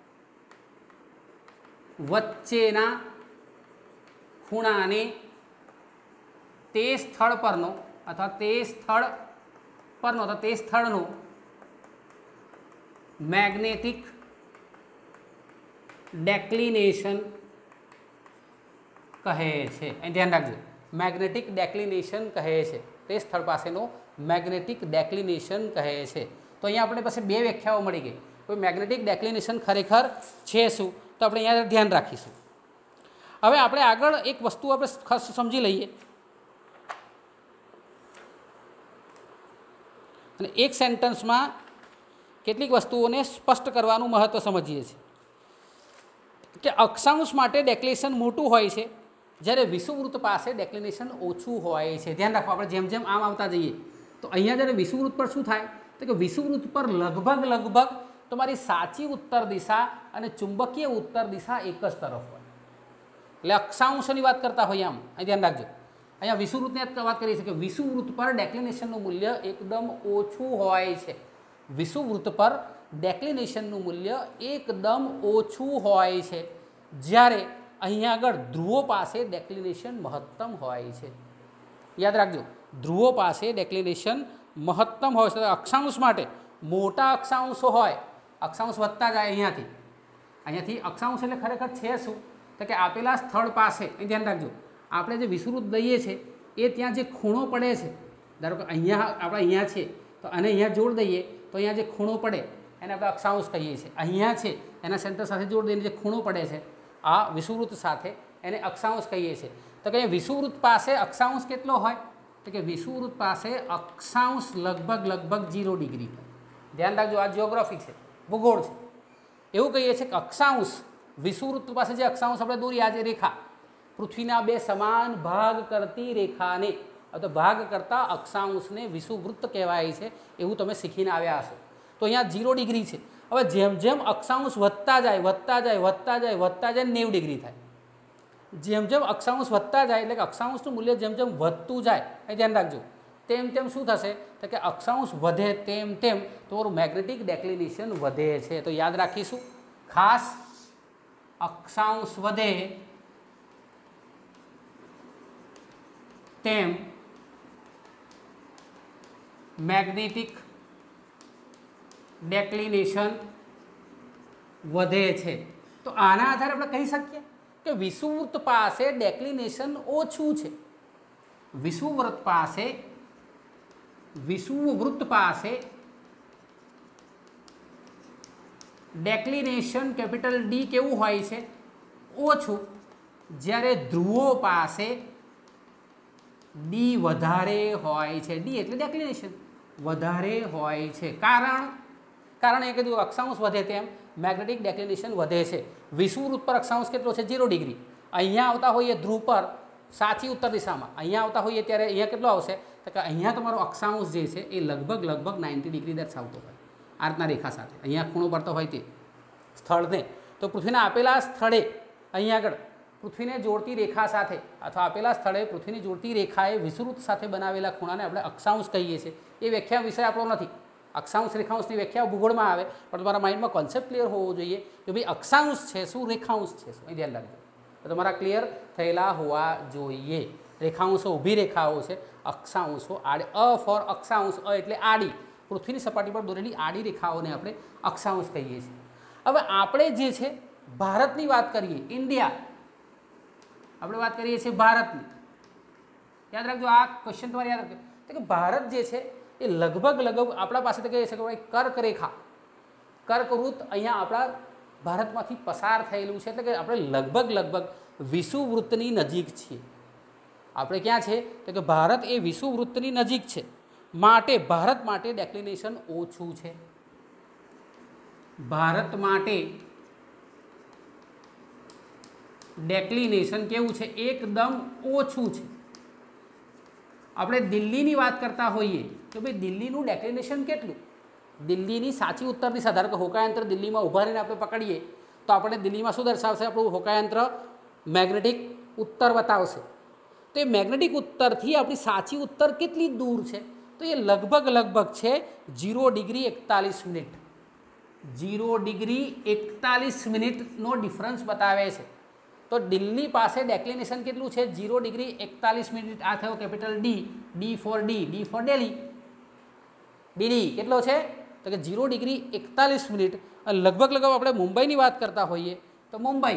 Speaker 1: વચ્ચેના ખૂણાને તે સ્થળ પરનો અથવા તે સ્થળ પરનો અથવા તે સ્થળનો મેગ્નેટિક ડેક્લિનેશન કહે છે. અહીં ધ્યાન રાખજો, મેગ્નેટિક ડેક્લિનેશન કહે છે, તે સ્થળ પાસેનો મેગ્નેટિક ડેક્લિનેશન કહે છે. તો અહીંયા આપણે પાસે બે વ્યાખ્યાઓ મળી ગઈ. કોઈ મેગ્નેટિક ડેક્લિનેશન ખરેખર છે શું, તો આપણે અહીંયા ધ્યાન રાખીશું. હવે આપણે આગળ એક વસ્તુ આપણે ખાસ સમજી લઈએ અને એક સેન્ટન્સમાં કેટલીક વસ્તુઓને સ્પષ્ટ કરવાનું મહત્ત્વ સમજીએ છીએ. કે અક્ષાંશ માટે ડેક્લિનેશન મોટું હોય છે, જ્યારે વિષુવવૃત્ત પાસે ડેક્લિનેશન ઓછું હોય છે. ધ્યાન રાખો, આપણે જેમ જેમ આમ આવતા જઈએ તો અહીંયા જ્યારે વિષુવવૃત્ત પર શું થાય તો કે વિષુવવૃત્ત પર લગભગ લગભગ તમારી સાચી ઉત્તર દિશા અને ચુંબકીય ઉત્તર દિશા એક જ તરફ હોય. એટલે અક્ષાંશની વાત કરતા હોઈએ આમ અહીં ધ્યાન રાખજો. અહીંયા વિષુવવૃત્તની વાત કરીએ છીએ કે વિષુવવૃત્ત પર ડેક્લિનેશનનું મૂલ્ય એકદમ ઓછું હોય છે. વિષુવવૃત્ત પર ડેક્લિનેશનનું મૂલ્ય એકદમ ઓછું હોય છે, જ્યારે અહીંયા આગળ ધ્રુવો પાસે ડેક્લિનેશન મહત્તમ હોય છે. યાદ રાખજો, ધ્રુવો પાસે ડેક્લિનેશન મહત્તમ હોય છે. અક્ષાંશ માટે મોટા અક્ષાંશો હોય, અક્ષાંશ વધતા જાય અહીંયાથી અહીંયાથી અક્ષાંશ એટલે ખરેખર છે શું તો કે આપેલા સ્થળ પાસે અહીં ધ્યાન રાખજો, આપણે જે વિષુવવૃત્ત દઈએ છીએ એ ત્યાં જે ખૂણો પડે છે, ધારો કે અહીંયા આપણે અહીંયા છે તો આને અહીંયા જોડ દઈએ તો અહીંયા જે ખૂણો પડે એને આપણે અક્ષાંશ કહીએ છીએ. અહીંયા છે એના સેન્ટર સાથે જોડ દઈને જે ખૂણો પડે છે આ વિષુવવૃત્ત સાથે એને અક્ષાંશ કહીએ છીએ. તો કે વિષુવવૃત્ત પાસે અક્ષાંશ કેટલો હોય તો કે વિષુવવૃત્ત પાસે અક્ષાંશ લગભગ લગભગ ઝીરો ડિગ્રી. ધ્યાન રાખજો, આ જિયોગ્રાફી છે, ભૂગોળ છે. એવું કહીએ છીએ કે અક્ષાંશ વિષુવવૃત્ત પાસે જે અક્ષાંશ આપણે દોરી આ જે રેખા પૃથ્વીના બે સમાન ભાગ કરતી રેખાને તો ભાગ કરતા અક્ષાંશને વિષુવવૃત્ત કહેવાય છે, એવું તમે શીખીને આવ્યા હશો. તો અહીંયા ઝીરો ડિગ્રી છે. હવે જેમ જેમ અક્ષાંશ વધતા જાય વધતા જાય વધતા જાય વધતા જાય નેવું ડિગ્રી થાય. જેમ જેમ અક્ષાંશ વધતા જાય એટલે કે અક્ષાંશનું મૂલ્ય જેમ જેમ વધતું જાય એ ધ્યાન રાખજો, તેમ તેમ શું થશે તો કે અક્ષાંશ વધે તેમ તેમ તમારું મેગ્નેટિક ડેક્લિનેશન વધે છે. તો યાદ રાખીશું ખાસ, અક્ષાંશ વધે તેમ મેગ્નેટિક ડેક્લિનેશન વધે છે. તો આના આધારે આપણે કહી શકીએ કે વિષુવવૃત્ત પાસે ડેક્લિનેશન ઓછું છે. વિષુવવૃત્ત પાસે વિષુવવૃત્ત પાસે ડેક્લિનેશન કેપિટલ ડી કેવું હોય છે ઓછું, જ્યારે ધ્રુવો પાસે ડી વધારે હોય છે. ડી એટલે ડેક્લિનેશન વધારે હોય છે. કારણ કારણ એ કીધું અક્ષાંશ વધે તેમ મેગ્નેટિક ડેક્લિનેશન વધે છે. વિષુવવૃત્ત પર અક્ષાંશ કેટલો છે ઝીરો ડિગ્રી. અહીંયા આવતા હોઈએ ધ્રુવ પર સાચી ઉત્તર દિશામાં, અહીંયા આવતા હોઈએ ત્યારે અહીંયા કેટલો આવશે તો કે અહીંયા તમારો અક્ષાંશ જે છે એ લગભગ લગભગ નાઇન્ટી ડિગ્રી દર્શાવતો હોય આ રીતના રેખા સાથે. અહીંયા ખૂણો પડતો હોય તે સ્થળને તો પૃથ્વીના આપેલા સ્થળે અહીંયા આગળ પૃથ્વીને જોડતી રેખા સાથે અથવા આપેલા સ્થળે પૃથ્વીની જોડતી રેખાએ વિષુવવૃત્ત સાથે બનાવેલા ખૂણાને આપણે અક્ષાંશ કહીએ છીએ. એ વ્યાખ્યા વિષય આપણો નથી. અક્ષાંશ રેખાંશની વ્યાખ્યા ભૂગોળમાં આવે, પણ તમારા માઇન્ડમાં કોન્સેપ્ટ ક્લિયર હોવો જોઈએ કે ભાઈ અક્ષાંશ છે શું, રેખાંશ છે શું, એ ધ્યાન રાખજો. તો તમારા ક્લિયર થયેલા હોવા જોઈએ. રેખાંશો ઊભી રેખાઓ છે, અક્ષાંશો આડી. અ ફોર અક્ષાંશ, અ એટલે આડી, પૃથ્વીની સપાટી પર દોરેલી આડી રેખાઓને આપણે અક્ષાંશ કહીએ છીએ. હવે આપણે જે છે ભારતની વાત કરીએ, ઇન્ડિયા, આપણે વાત કરીએ છીએ ભારતની. યાદ રાખજો, આ ક્વેશ્ચન તમારે યાદ રાખજો કે ભારત જે છે એ લગભગ લગભગ આપણા પાસે તો કહીએ છીએ કે ભાઈ કર્કરેખા કર્કવૃત્ત અહીંયા આપણા ભારતમાંથી પસાર થયેલું છે, એટલે કે આપણે લગભગ લગભગ વિષુવવૃત્તની નજીક છીએ. આપણે ક્યાં છે તો કે ભારત એ વિષુવવૃત્તની નજીક છે, માટે ભારત માટે ડેક્લિનેશન ઓછું છે. ભારત માટે ડેક્લિનેશન કેવું છે એકદમ ઓછું છે. આપણે દિલ્હીની વાત કરતા હોઈએ તો ભાઈ દિલ્હીનું ડેક્લિનેશન કેટલું, દિલ્હીની સાચી ઉત્તર દિશા, ધારો કે હોકાયંત્ર દિલ્હીમાં ઊભા રહીને આપણે પકડીએ તો આપણે દિલ્હીમાં શું દર્શાવશે, આપણું હોકાયંત્ર મેગ્નેટિક ઉત્તર બતાવશે. તો એ મેગ્નેટિક ઉત્તરથી આપણી સાચી ઉત્તર કેટલી દૂર છે તો એ લગભગ લગભગ છે ઝીરો ડિગ્રી એકતાલીસ મિનિટ. ઝીરો ડિગ્રી એકતાલીસ મિનિટનો ડિફરન્સ બતાવે છે. તો દિલ્હી પાસે ડેક્લિનેશન કેટલું છે ઝીરો ડિગ્રી એકતાલીસ મિનિટ. આ થયો capital D, D for D, D for Delhi. D D કેટલો છે તો કે ઝીરો ડિગ્રી એકતાલીસ મિનિટ. અને લગભગ લગભગ આપણે મુંબઈની વાત કરતા હોઈએ તો મુંબઈ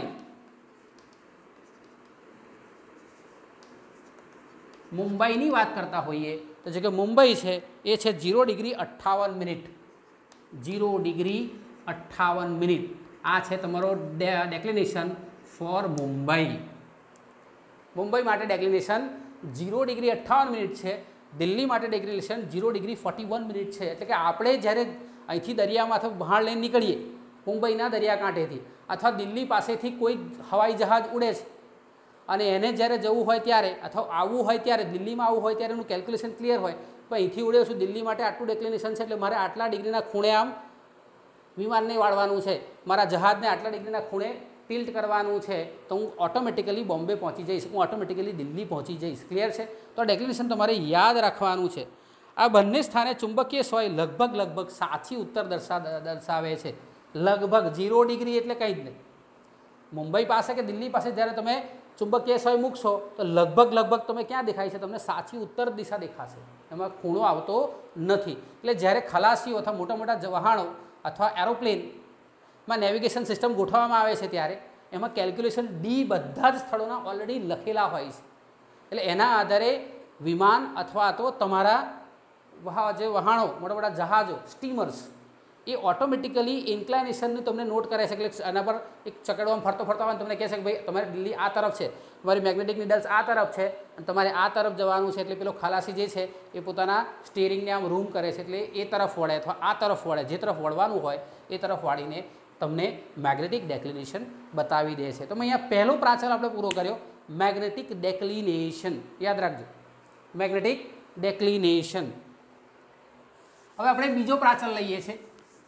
Speaker 1: મુંબઈની વાત કરતા હોઈએ તો જે કે મુંબઈ છે એ છે ઝીરો ડિગ્રી અઠ્ઠાવન મિનિટ. ઝીરો ડિગ્રી અઠ્ઠાવન મિનિટ આ છે તમારો ડેક્લિનેશન ફોર મુંબઈ. મુંબઈ માટે ડેક્લિનેશન ઝીરો ડિગ્રી અઠ્ઠાવન મિનિટ છે. દિલ્હી માટે declination zero degree forty one minute છે. એટલે કે આપણે જ્યારે અહીંથી દરિયામાંથી બહાર લઈને નીકળીએ મુંબઈના દરિયાકાંઠેથી અથવા દિલ્હી પાસેથી કોઈ હવાઈ જહાજ ઉડે છે અને એને જ્યારે જવું હોય ત્યારે અથવા આવવું હોય ત્યારે દિલ્હીમાં આવવું હોય ત્યારે એનું કેલ્ક્યુલેશન ક્લિયર હોય, પણ અહીંથી ઉડ્યો છું દિલ્હી માટે આટલું ડેક્લિનેશન છે એટલે મારે આટલા ડિગ્રીના ખૂણે આમ વિમાનને વાળવાનું છે, મારા જહાજને આટલા ડિગ્રીના ખૂણે ટિલ્ટ કરવાનું છે, તો હું ઓટોમેટિકલી બોમ્બે પહોંચી જઈશ, હું ઓટોમેટિકલી દિલ્હી પહોંચી જઈશ. ક્લિયર છે? તો આ ડેક્લિનેશન તમારે યાદ રાખવાનું છે. આ બંને સ્થાને ચુંબકીય સોય લગભગ લગભગ સાચી ઉત્તર દર્શા દર્શાવે છે. લગભગ ઝીરો ડિગ્રી એટલે કંઈ જ નહીં. મુંબઈ પાસે કે દિલ્હી પાસે જ્યારે તમે ચુંબકીય સોય મૂકશો તો લગભગ લગભગ તમે ક્યાં દેખાય છે? તમને સાચી ઉત્તર દિશા દેખાશે, એમાં ખૂણો આવતો નથી. એટલે જ્યારે ખલાસીઓ અથવા મોટા મોટા વહાણો અથવા એરોપ્લેનમાં નેવિગેશન સિસ્ટમ ગોઠવવામાં આવે છે ત્યારે એમાં કેલ્ક્યુલેશન ડી બધા જ સ્થળોના ઓલરેડી લખેલા હોય છે. એટલે એના આધારે વિમાન અથવા તો તમારા જે વહાણો મોટા મોટા જહાજો સ્ટીમર્સ એ ઓટોમેટિકલી ઇન્ક્લાઇનેશનની તમને નોટ કરે છે. એટલે એના પર એક ચકડવામાં ફરતો ફરતો આવે તમને કહે છે કે ભાઈ તમારે દિલ્હી આ તરફ છે, તમારી મેગ્નેટિક નીડલ્સ આ તરફ છે અને તમારે આ તરફ જવાનું છે. એટલે પેલો ખલાસી જે છે એ પોતાના સ્ટીરિંગને આમ રૂમ કરે છે, એટલે એ તરફ વળે અથવા આ તરફ વળે, જે તરફ વળવાનું હોય એ તરફ વાળીને તમને મેગ્નેટિક ડેક્લિનેશન બતાવી દે છે. તો મેં અહીંયા પહેલો પ્રાચલ આપણે પૂરો કર્યો, મેગ્નેટિક ડેક્લિનેશન. યાદ રાખજો, મેગ્નેટિક ડેક્લિનેશન. હવે આપણે બીજો પ્રાચલ લઈએ છીએ.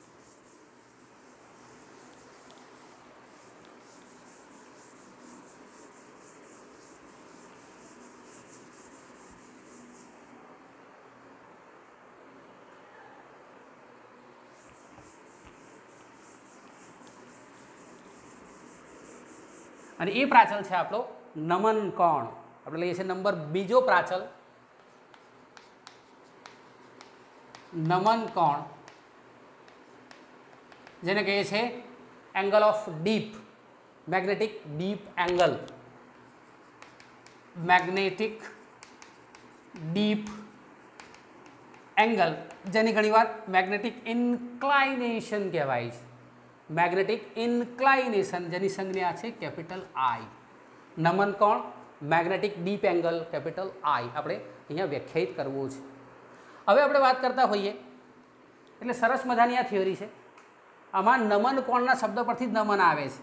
Speaker 1: અને એ પ્રાચલ છે આપણો નમન કોણ. આપણે લઈએ છીએ નંબર બીજો પ્રાચલ, નમન કોણ, જેને કહીએ છીએ angle of dip, magnetic dip angle, magnetic dip angle, જેની ઘણીવાર મેગ્નેટિક ઇન્ક્લાઇનેશન કહેવાય છે. મેગ્નેટિક ઇન્ક્લાઇનેશન જેની સંજ્ઞા છે કેપિટલ આઈ. નમન કોણ, magnetic dip angle, capital I આપણે અહીંયા વ્યાખ્યાયિત કરવું છે. હવે આપણે વાત કરતા હોઈએ એટલે સરસ મજાની આ થિયરી છે. આમાં નમન કોણના શબ્દ પરથી જ નમન આવે છે.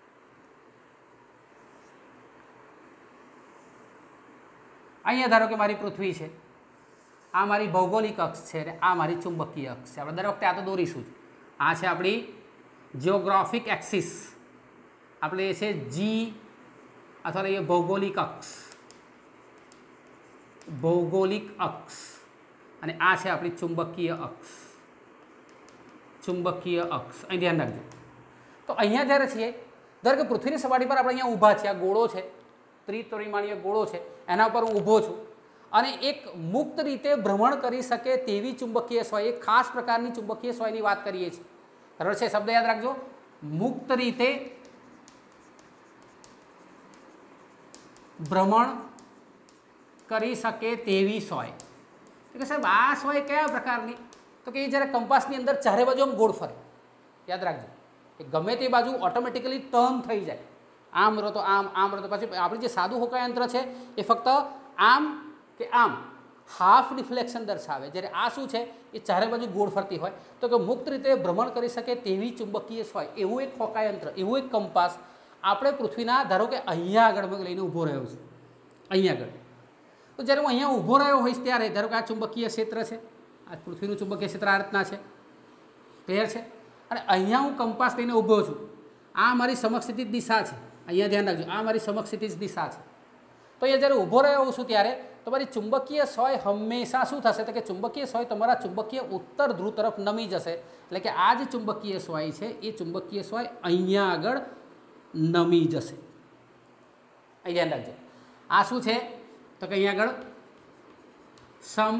Speaker 1: અહીંયા ધારો કે મારી પૃથ્વી છે, આ મારી ભૌગોલિક અક્ષ છે અને આ મારી ચુંબકીય અક્ષ છે. આપણે દર વખતે આ તો દોરીશું જ. આ છે આપણી જીઓગ્રાફિક એક્સિસ, આપણે એ છે જી અથવા લઈએ ભૌગોલિક અક્ષ, ભૌગોલિક અક્ષ, અને આ છે આપણી ચુંબકીય અક્ષ, ચુંબકીય અક્ષ. અહીં ધ્યાન રાખજો. તો અહીંયા જ્યારે છીએ ધારો કે પૃથ્વીની સપાટી પર આપણે અહીંયા ઊભા છીએ, આ ગોળો છે, ત્રિપરિમાણીય ગોળો છે, એના પર હું ઊભો છું અને એક મુક્ત રીતે ભ્રમણ કરી શકે તેવી ચુંબકીય સોય, એક ખાસ પ્રકારની ચુંબકીય સોયની વાત કરીએ છીએ. બરાબર છે? શબ્દ યાદ રાખજો, મુક્ત રીતે ભ્રમણ કરી શકે તેવી સોય. કે સાહેબ આ સોય કયા પ્રકારની? તો કે એ જ્યારે કંપાસની અંદર ચારે બાજુ આમ ગોળ ફરે. યાદ રાખજો કે ગમે તે બાજુ ઓટોમેટિકલી ટર્ન થઈ જાય, આમ રહો તો આમ, આમ રહો તો પછી આપણી જે સાદું હોકાયંત્ર છે એ ફક્ત આમ કે આમ હાફ રિફ્લેક્શન દર્શાવે. જ્યારે આ શું છે એ ચારે બાજુ ગોળ ફરતી હોય. તો કે મુક્ત રીતે ભ્રમણ કરી શકે તેવી ચુંબકીય સોય, એવું એક હોકાયંત્ર, એવું એક કંપાસ આપણે પૃથ્વીના ધારો કે અહીંયા આગળ લઈને ઊભો રહ્યો છું, અહીંયા આગળ. તો જ્યારે હું અહીંયા ઊભો રહ્યો હોઈશ ત્યારે ધારો કે આ ચુંબકીય ક્ષેત્ર છે, આ પૃથ્વીનું ચુંબકીય ક્ષેત્ર આ રીતના છે, ક્લિયર છે? અને અહીંયા હું કંપાસ લઈને ઊભો છું, આ મારી સમક્ષિતિજ દિશા છે. અહીંયા ધ્યાન રાખજો, આ મારી સમક્ષિતિજ દિશા છે. તો અહીંયા જ્યારે ઊભો રહ્યો છું ત્યારે તમારી ચુંબકીય સોય હંમેશા શું થશે? તો કે ચુંબકીય સોય તમારા ચુંબકીય ઉત્તર ધ્રુવ તરફ નમી જશે. એટલે કે આ જે ચુંબકીય સોય છે એ ચુંબકીય સોય અહીંયા આગળ નમી જશે. અહીં ધ્યાન રાખજો, આ શું છે? તો કે અહીંયા આગળ સમ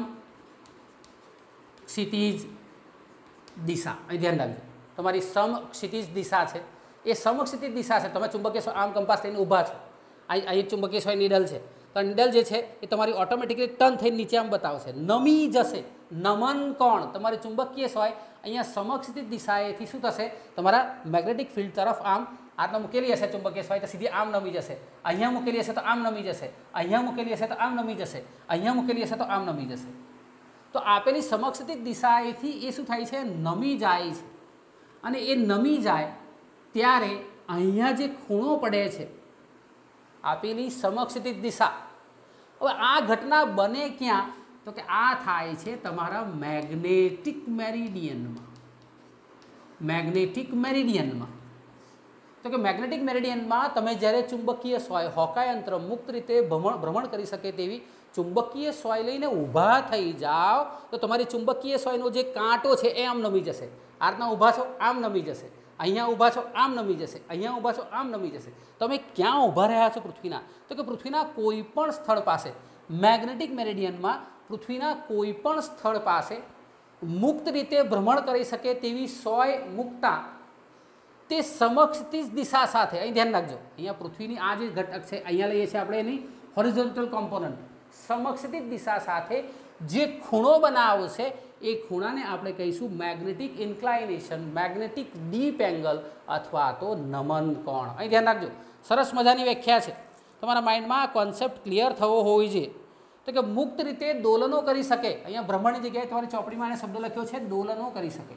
Speaker 1: ક્ષિતિજ દિશા. અહીં ધ્યાન રાખજો, તમારી સમક્ષિતિજ દિશા છે એ સમક્ષિતિજ દિશા છે. તમે ચુંબકીય સોય આમ કંપાસ લઈને ઊભા છો, અહીં ચુંબકીય સોય નીડલ છે, તો નીડલ જે છે એ તમારી ઓટોમેટિકલી ટર્ન થઈને નીચે આમ બતાવશે, નમી જશે. નમન કોણ, તમારી ચુંબકીય સોય અહીંયા સમક્ષિતિજ દિશાએથી શું થશે? તમારા મેગ્નેટિક ફિલ્ડ તરફ આમ આટલા મૂકેલી હશે ચુંબકીય સોય તો સીધી આમ નમી જશે, અહીંયા મૂકેલી હશે તો આમ નમી જશે, અહીંયા મૂકેલી હશે તો આમ નમી જશે, અહીંયા મૂકેલી હશે તો આમ નમી જશે. તો આપેલી સમક્ષિતિજ દિશાએથી એ શું થાય છે? નમી જાય છે. અને એ નમી જાય ત્યારે અહીંયા જે ખૂણો પડે છે આપેલી સમક્ષિતિજ દિશા, હવે આ ઘટના બને ક્યાં? તો કે આ થાય છે તમારા મેગ્નેટિક મેરિડિયનમાં. મેગ્નેટિક મેરિડિયનમાં તો કે મેગ્નેટિક મેરિડિયનમાં તમે જ્યારે ચુંબકીય સોય હોકાય અંતર મુક્ત રીતે ભ્રમણ ભ્રમણ કરી શકે તેવી ચુંબકીય સોય લઈને ઊભા થઈ જાઓ તો તમારી ચુંબકીય સોયનો જે કાંટો છે એ આમ નમી જશે. આ રીતના ઊભા છો આમ નમી જશે, અહીંયા ઊભા છો આમ નમી જશે, અહીંયા ઊભા છો આમ નમી જશે. તમે ક્યાં ઊભા રહ્યા છો પૃથ્વીના? તો કે પૃથ્વીના કોઈ પણ સ્થળ પાસે મેગ્નેટિક મેરિડિયનમાં પૃથ્વીના કોઈ પણ સ્થળ પાસે મુક્ત રીતે ભ્રમણ કરી શકે તેવી સોય મૂકતા તે સમક્ષિતિજ દિશા સાથે, અહીં ધ્યાન રાખજો, અહીંયા પૃથ્વીની આ જે ઘટક છે અહીંયા લઈએ છીએ આપણે એની હોરિઝોન્ટલ કોમ્પોનન્ટ, સમક્ષિતિજ દિશા સાથે જે ખૂણો બનાવશે એ ખૂણાને આપણે કહીશું magnetic inclination, magnetic dip angle અથવા તો નમન કોણ. અહીં ધ્યાન રાખજો, સરસ મજાની વ્યાખ્યા છે. તમારા માઇન્ડમાં આ કોન્સેપ્ટ ક્લિયર થવો હોવી જોઈએ. તો કે મુક્ત રીતે દોલનો કરી શકે, અહીંયા ભ્રમણની જગ્યાએ તમારી ચોપડીમાં એને શબ્દ લખ્યો છે દોલનો કરી શકે.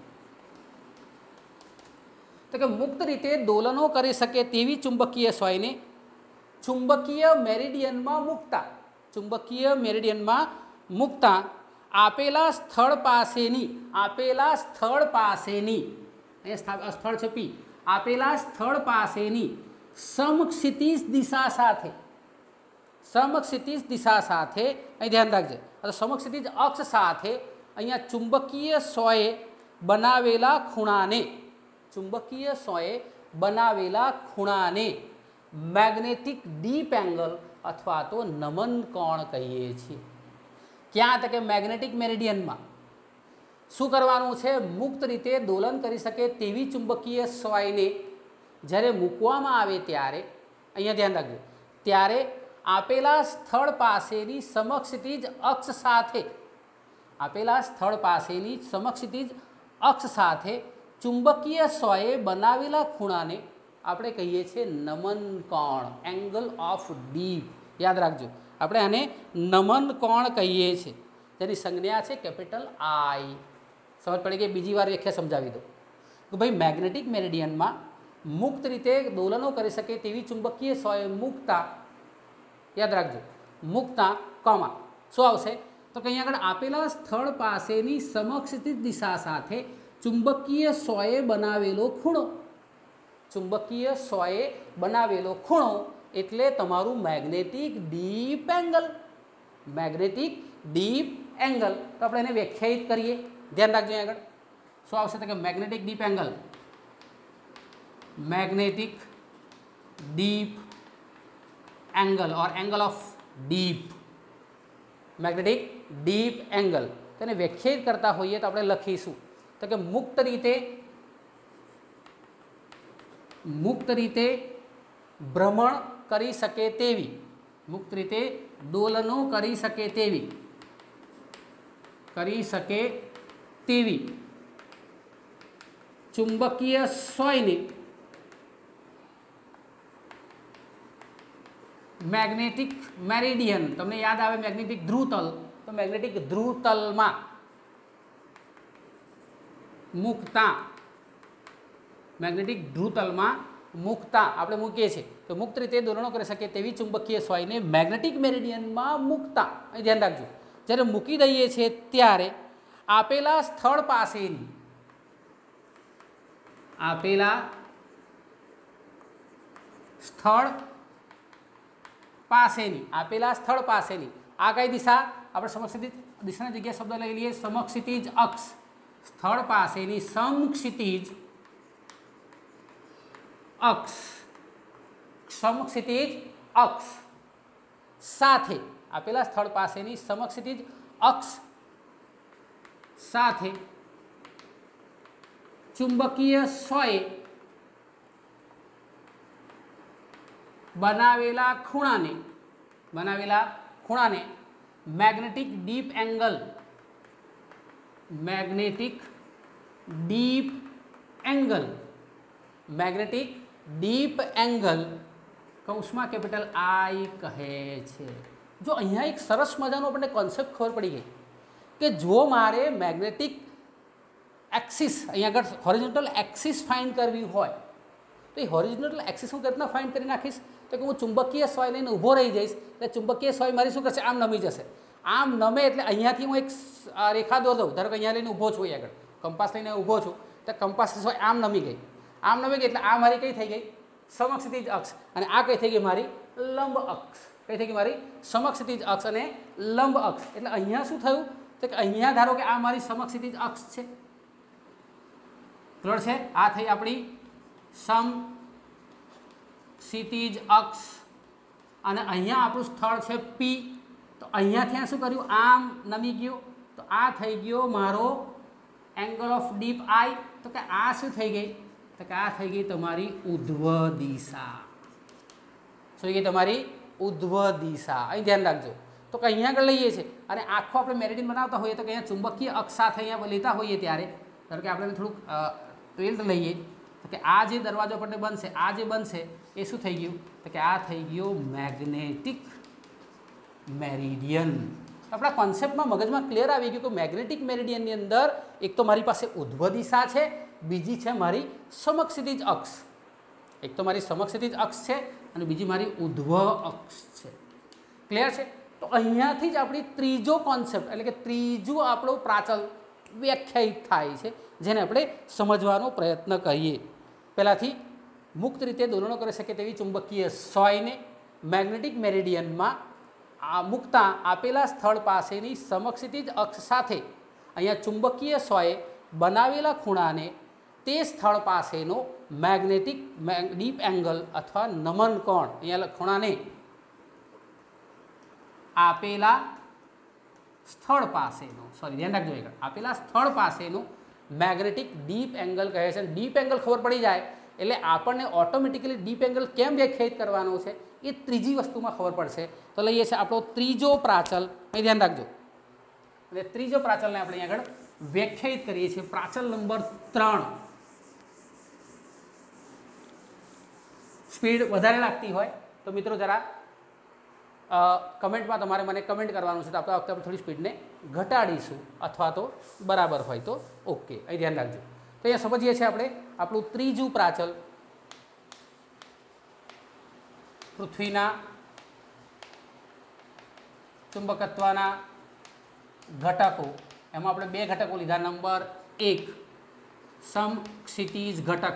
Speaker 1: તો કે મુક્ત રીતે દોલનો કરી શકે તેવી ચુંબકીય સોયને ચુંબકીય મેરિડિયનમાં મૂકતા, ચુંબકીય મેરિડિયનમાં મૂકતા આપેલા સ્થળ પાસેની, આપેલા સ્થળ પાસેની, અહીંયા સ્થળ છે પી, આપેલા સ્થળ પાસેની સમક્ષિતિજ દિશા સાથે, સમક્ષિતિજ દિશા સાથે, અહીં ધ્યાન રાખજે, સમક્ષિતિજ અક્ષ સાથે અહીંયા ચુંબકીય સોયે બનાવેલા ખૂણાને, ચુંબકીય સોયે બનાવેલા ખૂણાને મેગ્નેટિક ડીપ એંગલ અથવા તો નમન કોણ કહીએ છીએ. ક્યાં? તો કે મેગ્નેટિક મેરિડિયનમાં શું કરવાનું છે? મુક્ત રીતે દોલન કરી શકે તેવી ચુંબકીય સોયને જ્યારે મૂકવામાં આવે ત્યારે, અહીંયા ધ્યાન રાખજો, ત્યારે આપેલા સ્થળ પાસેની સમક્ષિતિજ અક્ષ સાથે, આપેલા સ્થળ પાસેની સમક્ષિતિજ અક્ષ સાથે ચુંબકીય સોયે બનાવેલા ખૂણાને આપણે કહીએ છીએ નમન કોણ, એંગલ ઓફ ડીપ. યાદ રાખજો, આપણે આને નમન કોણ કહીએ છીએ, જેની સંજ્ઞા છે કેપિટલ આઈ. સમજ પડી કે બીજી વાર વ્યાખ્યા સમજાવી દો કે ભાઈ મેગ્નેટિક મેરિડિયનમાં મુક્ત રીતે દોલનો કરી શકે તેવી ચુંબકીય સોય મૂકતા, યાદ રાખજો, મૂકતા કોમાં શું આવશે? તો કે અહીંયા આગળ આપેલા સ્થળ પાસેની સમક્ષિતિજ દિશા સાથે ચુંબકીય સોયે બનાવેલો ખૂણો, ચુંબકીય સોયે બનાવેલો ખૂણો એટલે તમારું magnetic dip angle, magnetic dip angle. તો આપણે એને વ્યાખ્યાયિત કરીએ, ધ્યાન રાખજો. અહીં આગળ શું આવશે? તો કે magnetic dip angle, magnetic dip angle or angle of dip, magnetic dip angle. તેને વ્યાખ્યાયિત કરતા હોઈએ તો આપણે લખીશું તો કે મુક્ત રીતે, મુક્ત રીતે ભ્રમણ કરી શકે તેવી, મુક્ત રીતે દોલનો કરી શકે તેવી, કરી શકે તેવી ચુંબકીય સોયને મેગ્નેટિક મેરિડિયન, તમને યાદ આવે મેગ્નેટિક ધ્રુવતલ, તો મેગ્નેટિક ધ્રુવતલમાં મૂકતા, મેગ્નેટિક ધ્રુવતલમાં મૂકતા આપણે મૂકીએ છીએ તો મુક્ત રીતે દોલનો કરી શકે તેવી ચુંબકીય સોયને મેગ્નેટિક મેરિડિયનમાં મૂકતા, અહીં ધ્યાન રાખજો, જ્યારે મૂકી દઈએ છીએ ત્યારે આપેલા સ્થળ પાસેની, આપેલા સ્થળ પાસેની, આપેલા સ્થળ પાસેની, આ કઈ દિશા? આપણે સમક્ષિતિજ દિશાની જગ્યાએ શબ્દ લઈ લઈએ સમક્ષિતિજ અક્ષ, સ્થળ પાસેની સમક્ષિતિજ અક્ષ, સમક્ષિતિજ અક્ષ સાથે, આપેલા સ્થળ પાસેની સમક્ષિતિજ અક્ષ સાથે ચુંબકીય સોયે બનાવેલા ખૂણાને, બનાવેલા ખૂણાને magnetic dip angle, magnetic dip angle, magnetic dip angle કૌંસમાં કેપિટલ આઈ કહે છે. જો અહીંયા એક સરસ મજાનો આપણને કોન્સેપ્ટ ખબર પડી ગઈ કે જો મારે મેગ્નેટિક एक्सिस अहीं आगळ होरिजोनटल एक्सिस फाइंड करवी होय तो ये होरिजोनटल एक्सिस हूँ केतना फाइंड करी नाखीश तो कि हूँ चुंबकीय सोय लईने ऊभो रही जईश એટલે चुंबकीय सोय मारी શું કરશે આમ નમી જશે આમ નમે એટલે અહીંયાથી હું એક રેખા દોર દઉં ધારો કે અહીંયા લઈને ઊભો છું આગળ કંપાસ લઈને ઊભો છું તો કંપાસ સોય આમ નમી ગઈ આમ નમી ગઈ એટલે આ મારી કઈ થઈ ગઈ સમક્ષિતિજ અક્ષ અને આ કઈ થઈ ગઈ મારી લંબ અક્ષ કઈ થઈ ગઈ મારી સમક્ષિતિજ અક્ષ અને લંબ અક્ષ એટલે અહીંયા શું થયું તો કે અહીંયા ધારો કે આ મારી સમક્ષિતિજ અક્ષ છે ક્લિયર છે આ થઈ આપણી સમક્ષિતિજ અક્ષ અને અહીંયા આપણું સ્થળ છે પી તો અહીંયાથી આ શું કર્યું આમ નમી ગયું તો આ થઈ ગયો મારો એંગલ ઓફ ડીપ આઈ તો કે આ શું થઈ ગઈ તો કે આ થઈ ગઈ તમારી ઉધ્વ દિશા શું થઈ ગઈ તમારી ઉધ્વ દિશા અહીં ધ્યાન રાખજો તો કે અહીંયા આગળ લઈએ છીએ અને આખો આપણે મેરિડિયન બનાવતા હોઈએ તો કે અહીંયા ચુંબકીય અક્ષ સાથે અહીંયા લેતા હોઈએ ત્યારે ધારો કે આપણે થોડુંક ટ્રેલ્ડ લઈએ તો કે આ જે દરવાજો આપણને બનશે આ જે બનશે એ શું થઈ ગયું તો કે આ થઈ ગયું મેગ્નેટિક મેરિડિયન આપણા કોન્સેપ્ટમાં મગજમાં ક્લિયર આવી ગયું કે મેગ્નેટિક મેરિડિયનની અંદર એક તો મારી પાસે ઉધ્વ દિશા છે બીજી છે મારી સમક્ષિતિજ અક્ષ એક તો મારી સમક્ષિતિજ અક્ષ છે અને બીજી મારી ઉધ્વ અક્ષ છે ક્લિયર છે તો અહીંયાથી જ આપણી ત્રીજો કોન્સેપ્ટ એટલે કે ત્રીજું આપણું પ્રાચલ વ્યાખ્યાયિત થાય છે જેને આપણે સમજવાનો પ્રયત્ન કરીએ પહેલાંથી મુક્ત રીતે દોલનો કરી શકે તેવી ચુંબકીય સોયને મેગ્નેટિક મેરિડિયનમાં આ મુક્તા આપેલા સ્થળ પાસેની સમક્ષિતિજ અક્ષ સાથે અહીંયા ચુંબકીય સોયે બનાવેલા ખૂણાને તે સ્થળ પાસેનો મેગ્નેટિક ડીપ એંગલ અથવા નમન કોણ અહીંયા ખૂણાને આપેલા સ્થળ પાસેનો સોરી ધ્યાન રાખજો આગળ આપેલા સ્થળ પાસેનો મેગ્નેટિક ડીપ એંગલ કહે છે ડીપ એંગલ ખબર પડી જાય એટલે આપણને ઓટોમેટિકલી ડીપ એંગલ કેમ વ્યાખ્યાયિત કરવાનો છે એ ત્રીજી વસ્તુમાં ખબર પડશે તો લઈએ છીએ આપણો ત્રીજો પ્રાચલ અહીં ધ્યાન રાખજો એટલે ત્રીજો પ્રાચલને આપણે અહીં આગળ વ્યાખ્યાયિત કરીએ છીએ પ્રાચલ નંબર ત્રણ સ્પીડ વધારે લાગતી હોય તો મિત્રો જરા કમેન્ટમાં તમારે મને કમેન્ટ કરવાનું છે તો આપણે વખતે આપણે થોડી સ્પીડને ઘટાડીશું અથવા તો બરાબર હોય તો ઓકે અહીં ધ્યાન રાખજો તો અહીંયા સમજીએ છીએ આપણે આપણું ત્રીજું પ્રાચલ પૃથ્વીના ચુંબકત્વના ઘટકો એમાં આપણે બે ઘટકો લીધા નંબર એક સમક્ષિતિજ ઘટક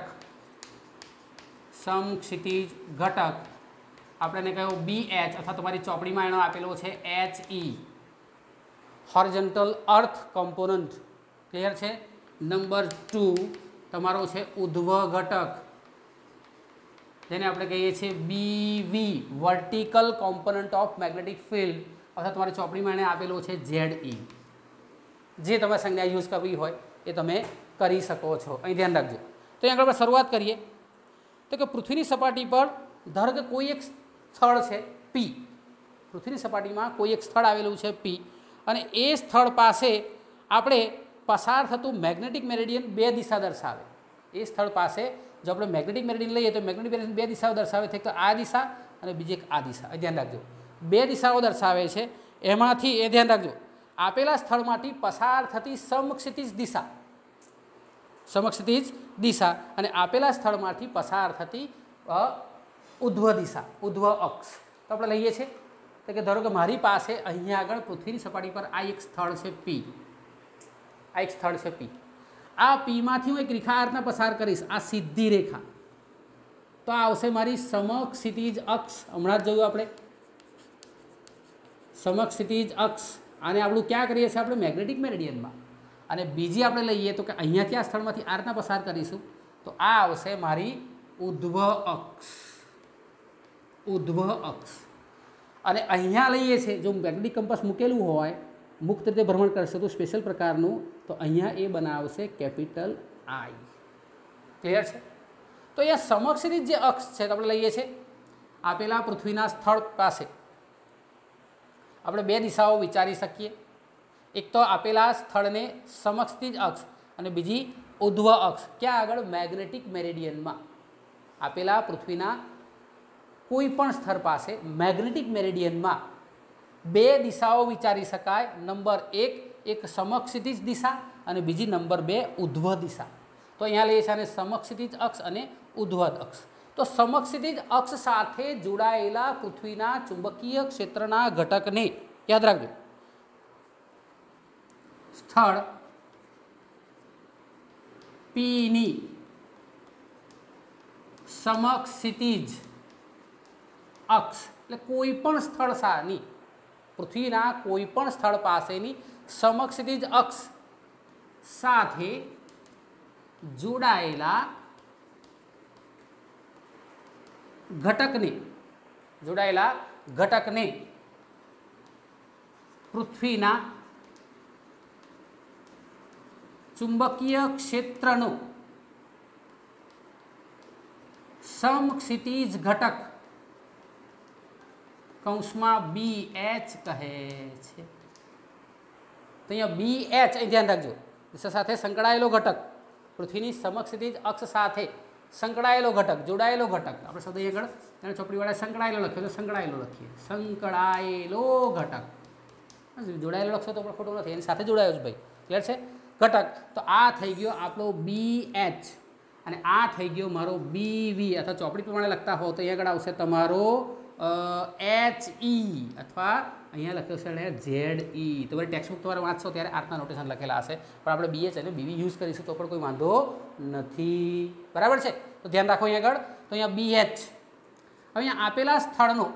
Speaker 1: સમક્ષિતિજ ઘટક આપણે એને કહ્યું બી એચ અથવા તમારી ચોપડીમાં એનો આપેલો છે H E horizontal earth component clear છે નંબર ટુ તમારો છે ઉધ્વ ઘટક જેને આપણે કહીએ છીએ B V vertical component of magnetic field અથવા તમારી ચોપડીમાં એને આપેલો છે ઝેડ ઈ જે તમે સંજ્ઞા યુઝ કરવી હોય એ તમે કરી શકો છો અહીં ધ્યાન રાખજો તો અહીં આગળ આપણે શરૂઆત કરીએ તો કે પૃથ્વીની સપાટી પર ધારો કે કોઈ એક સ્થળ છે પી પૃથ્વીની સપાટીમાં કોઈ એક સ્થળ આવેલું છે પી અને એ સ્થળ પાસે આપણે પસાર થતું મેગ્નેટિક મેરિડિયન બે દિશા દર્શાવે એ સ્થળ પાસે જો આપણે મેગ્નેટિક મેરિડિયન લઈએ તો મેગ્નેટિક મેરિડિયન બે દિશાઓ દર્શાવે છે એક તો આ દિશા અને બીજી એક આ દિશા એ ધ્યાન રાખજો બે દિશાઓ દર્શાવે છે એમાંથી એ ધ્યાન રાખજો આપેલા સ્થળમાંથી પસાર થતી સમક્ષિતિજ દિશા સમક્ષિતિજ દિશા અને આપેલા સ્થળમાંથી પસાર થતી ઉધ્વ દિશા ઉધ્વ અક્ષ તો આપણે લઈએ છીએ તો કે ધારો કે મારી પાસે અહીંયા આગળ પૃથ્વીની સપાટી પર આ એક સ્થળ છે પી આ એક સ્થળ છે પી આ પીમાંથી હું એક રેખા આ રીતના પસાર કરીશ આ સીધી રેખા તો આ આવશે મારી સમક્ષિતિજ અક્ષ હમણાં જ જોયું આપણે સમક્ષિતિજ અક્ષ આને આપણું ક્યાં કરીએ છીએ આપણે મેગ્નેટિક મેરિડિયનમાં અને બીજી આપણે લઈએ તો કે અહીંયાથી આ સ્થળમાંથી આ રીતના પસાર કરીશું તો આ આવશે મારી ઉધ્વ અક્ષ ઉધ્વ અક્ષ અને અહીંયા લઈએ છીએ જો મેગ્નેટિક કંપાસ મૂકેલું હોય મુક્ત રીતે ભ્રમણ કરશે તો સ્પેશિયલ પ્રકારનું તો અહીંયા એ બનાવશે કેપિટલ આઈ ક્લિયર છે તો અહીંયા સમક્ષિતિજ જે અક્ષ છે તો આપણે લઈએ છીએ આપેલા પૃથ્વીના સ્થળ પાસે આપણે બે દિશાઓ વિચારી શકીએ એક તો આપેલા સ્થળને સમક્ષિતિજ અક્ષ અને બીજી ઉધ્વ અક્ષ ક્યાં આગળ મેગ્નેટિક મેરિડિયનમાં આપેલા પૃથ્વીના કોઈ પણ સ્થળ પાસે મેગ્નેટિક મેરિડિયનમાં બે દિશાઓ વિચારી શકાય નંબર એક એક સમક્ષિતિજ દિશા અને બીજી નંબર બે ઉધ્વ દિશા. તો અહીંયા લઈએ છીએ આને સમક્ષિતિજ અક્ષ અને ઉધ્વદ અક્ષ. તો સમક્ષિતિજ અક્ષ સાથે જોડાયેલા પૃથ્વીના ચુંબકીય ક્ષેત્રના ઘટકને યાદ રાખજો, સ્થળ પીની સમક્ષિતિજ અક્ષ એટલે કોઈ પણ સ્થળ સાની પૃથ્વીના કોઈ પણ સ્થળ પાસેની સમક્ષિતિજ અક્ષ સાથે જોડાયેલા ઘટકને જોડાયેલા ઘટકને પૃથ્વીના ચુંબકીય ક્ષેત્રનો સમક્ષિતિજ ઘટક કૌંસમાં બી એચ કહે છે. તો અહીંયા બી એચ અહીં ધ્યાન રાખજો, દિશા સાથે સંકળાયેલો ઘટક, પૃથ્વીની સમક્ષિતિજ અક્ષ સાથે સંકળાયેલો ઘટક, જોડાયેલો ઘટક. આપણે શબ્દ અહીં આગળ એને ચોપડીવાળા સંકળાયેલો લખ્યો તો સંકળાયેલો લખીએ, સંકળાયેલો ઘટક. જોડાયેલો લખશો તો પણ ખોટું નથી, એની સાથે જોડાયો છે ભાઈ, ક્લિયર છે ઘટક. તો આ થઈ ગયો આપણો બી એચ અને આ થઈ ગયો મારો બી વી, અથવા ચોપડી પ્રમાણે લખતા હો તો અહીંયા આગળ આવશે તમારો એચ ઈ અથવા અહીંયા લખ્યો છે એને ઝેડ ઈ. તમારી ટેક્સ્ટબુક તમારે વાંચશો ત્યારે આર્ટના નોટેશન લખેલા હશે, પણ આપણે બીએચ અને બીવી યુઝ કરીશું તો પણ કોઈ વાંધો નથી, બરાબર છે. તો ધ્યાન રાખો અહીંયા આગળ. તો અહીંયા બી એચ, અહીંયા આપેલા સ્થળનો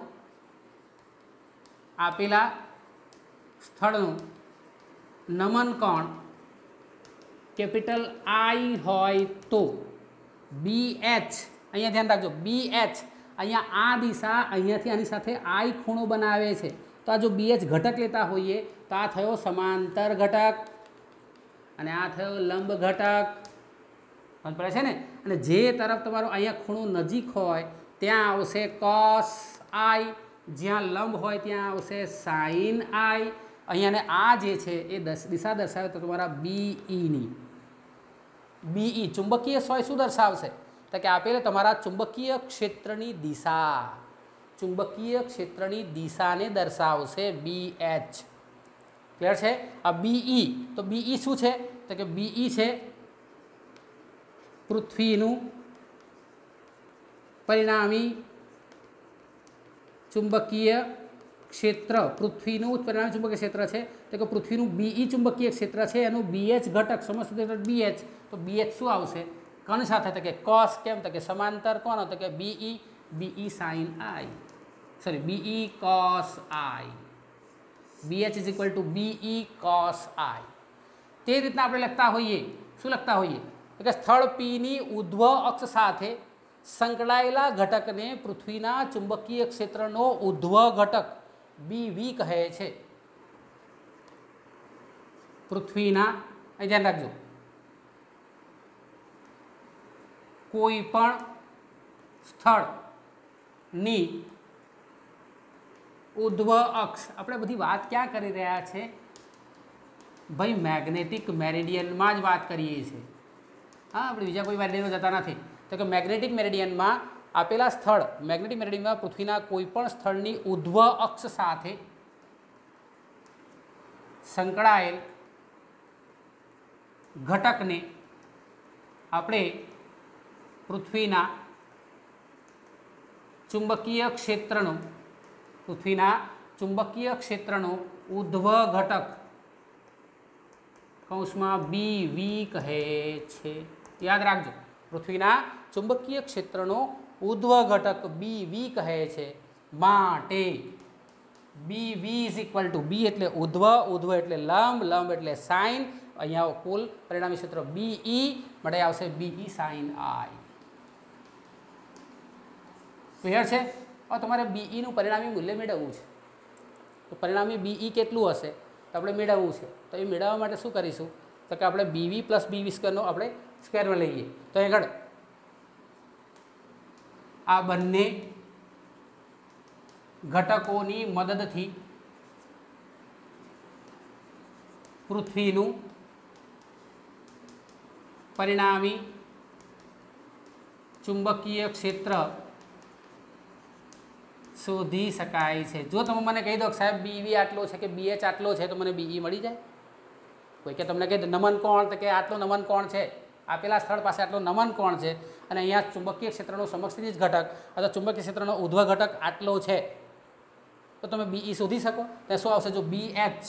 Speaker 1: આપેલા સ્થળનું નમન કોણ કેપિટલ આઈ હોય તો બી એચ, અહીંયા ધ્યાન રાખજો બી એચ, અહીંયા આ દિશા અહીંયાથી આની સાથે આઈ ખૂણો બનાવે છે. તો આ જો બી એચ ઘટક લેતા હોઈએ તો આ થયો સમાંતર ઘટક અને આ થયો લંબ ઘટક, સમજ પડે છે ને. અને જે તરફ તમારો અહીંયા ખૂણો નજીક હોય ત્યાં આવશે કોસ આઈ, જ્યાં લંબ હોય ત્યાં આવશે સાઇન આઈ. અહીંયાને આ જે છે એ દસ દિશા દર્શાવે તો તમારા બીઈની બીઈ ચુંબકીય સોય શું દર્શાવશે તો કે આપેલે તમારા ચુંબકીય ક્ષેત્રની દિશા, ચુંબકીય ક્ષેત્રની દિશાને દર્શાવશે બી એચ, ક્લિયર છે. આ બીઈ, તો બીઈ શું છે તો કે બીઈ છે પૃથ્વીનું પરિણામી ચુંબકીય ક્ષેત્ર, પૃથ્વીનું પરિણામી ચુંબકીય ક્ષેત્ર છે તો કે પૃથ્વીનું બીઈ ચુંબકીય ક્ષેત્ર છે એનું બીએચ ઘટક સમસ્ત બીએચ. તો બીએચ શું આવશે કોની સાથે તો કે કોસ, કેમ તો કે સમાંતર કોણ તો કે B E B E sine I, sorry B E cos I, B H is equal to B E cos I. તે રીતના આપણે લખતા હોઈએ, શું લખતા હોઈએ તો કે સ્થળ પીની ઉધ્વ અક્ષ સાથે સંકળાયેલા ઘટકને પૃથ્વીના ચુંબકીય ક્ષેત્રનો ઉધ્વ ઘટક બી વી કહે છે. પૃથ્વીના અહીં ધ્યાન રાખજો કોઈ પણ સ્થળની ઉધ્વ અક્ષ, આપણે બધી વાત ક્યાં કરી રહ્યા છે ભાઈ, મેગ્નેટિક મેરિડિયનમાં જ વાત કરીએ છીએ. હા, આપણે બીજા કોઈ મેરિડિયનમાં જતા નથી. તો કે મેગ્નેટિક મેરિડિયનમાં આપેલા સ્થળ, મેગ્નેટિક મેરિડિયનમાં પૃથ્વીના કોઈ પણ સ્થળની ઉધ્વ અક્ષ સાથે સંકળાયેલ ઘટકને આપણે પૃથ્વીના ચુંબકીય ક્ષેત્રનો પૃથ્વીના ચુંબકીય ક્ષેત્રનો ઉધ્વ ઘટક કૌંસમાં બી વી કહે છે. યાદ રાખજો પૃથ્વીના ચુંબકીય ક્ષેત્રનો ઉધ્વ ઘટક બી વી કહે છે. માટે B V is equal to, B એટલે ઉધ્વ, ઉધ્વ એટલે લંબ, લંબ એટલે સાઇન, અહીંયા કુલ પરિણામી ક્ષેત્ર બીઈ મળે આવશે બીઈ સાઇન આઈ. ક્લિયર છે. હવે તમારે બીઈનું પરિણામી મૂલ્ય મેળવવું છે. તો પરિણામી બીઈ કેટલું હશે તો આપણે મેળવવું છે. તો એ મેળવવા માટે શું કરીશું તો કે આપણે બીવી પ્લસ બીવી સ્ક્વેરનો આપણે સ્ક્વેરમાં લઈએ. તો આગળ આ બંને ઘટકોની મદદથી પૃથ્વીનું પરિણામી ચુંબકીય ક્ષેત્ર શોધી શકાય છે. જો તમે મને કહી દો કે સાહેબ બીવી આટલો છે કે બીએચ આટલો છે તો મને બીઈ મળી જાય, કોઈ કે તમને કહે નમન કોણ, તો કે આટલો નમન કોણ છે, આપેલા સ્થળ પાસે આટલો નમન કોણ છે, અને અહીંયા ચુંબકીય ક્ષેત્રનો સમસ્થિતિજ ઘટક અથવા ચુંબકીય ક્ષેત્રનો ઉધ્વ ઘટક આટલો છે, તો તમે બીઈ શોધી શકો. ત્યાં શું આવશે? જો બી એચ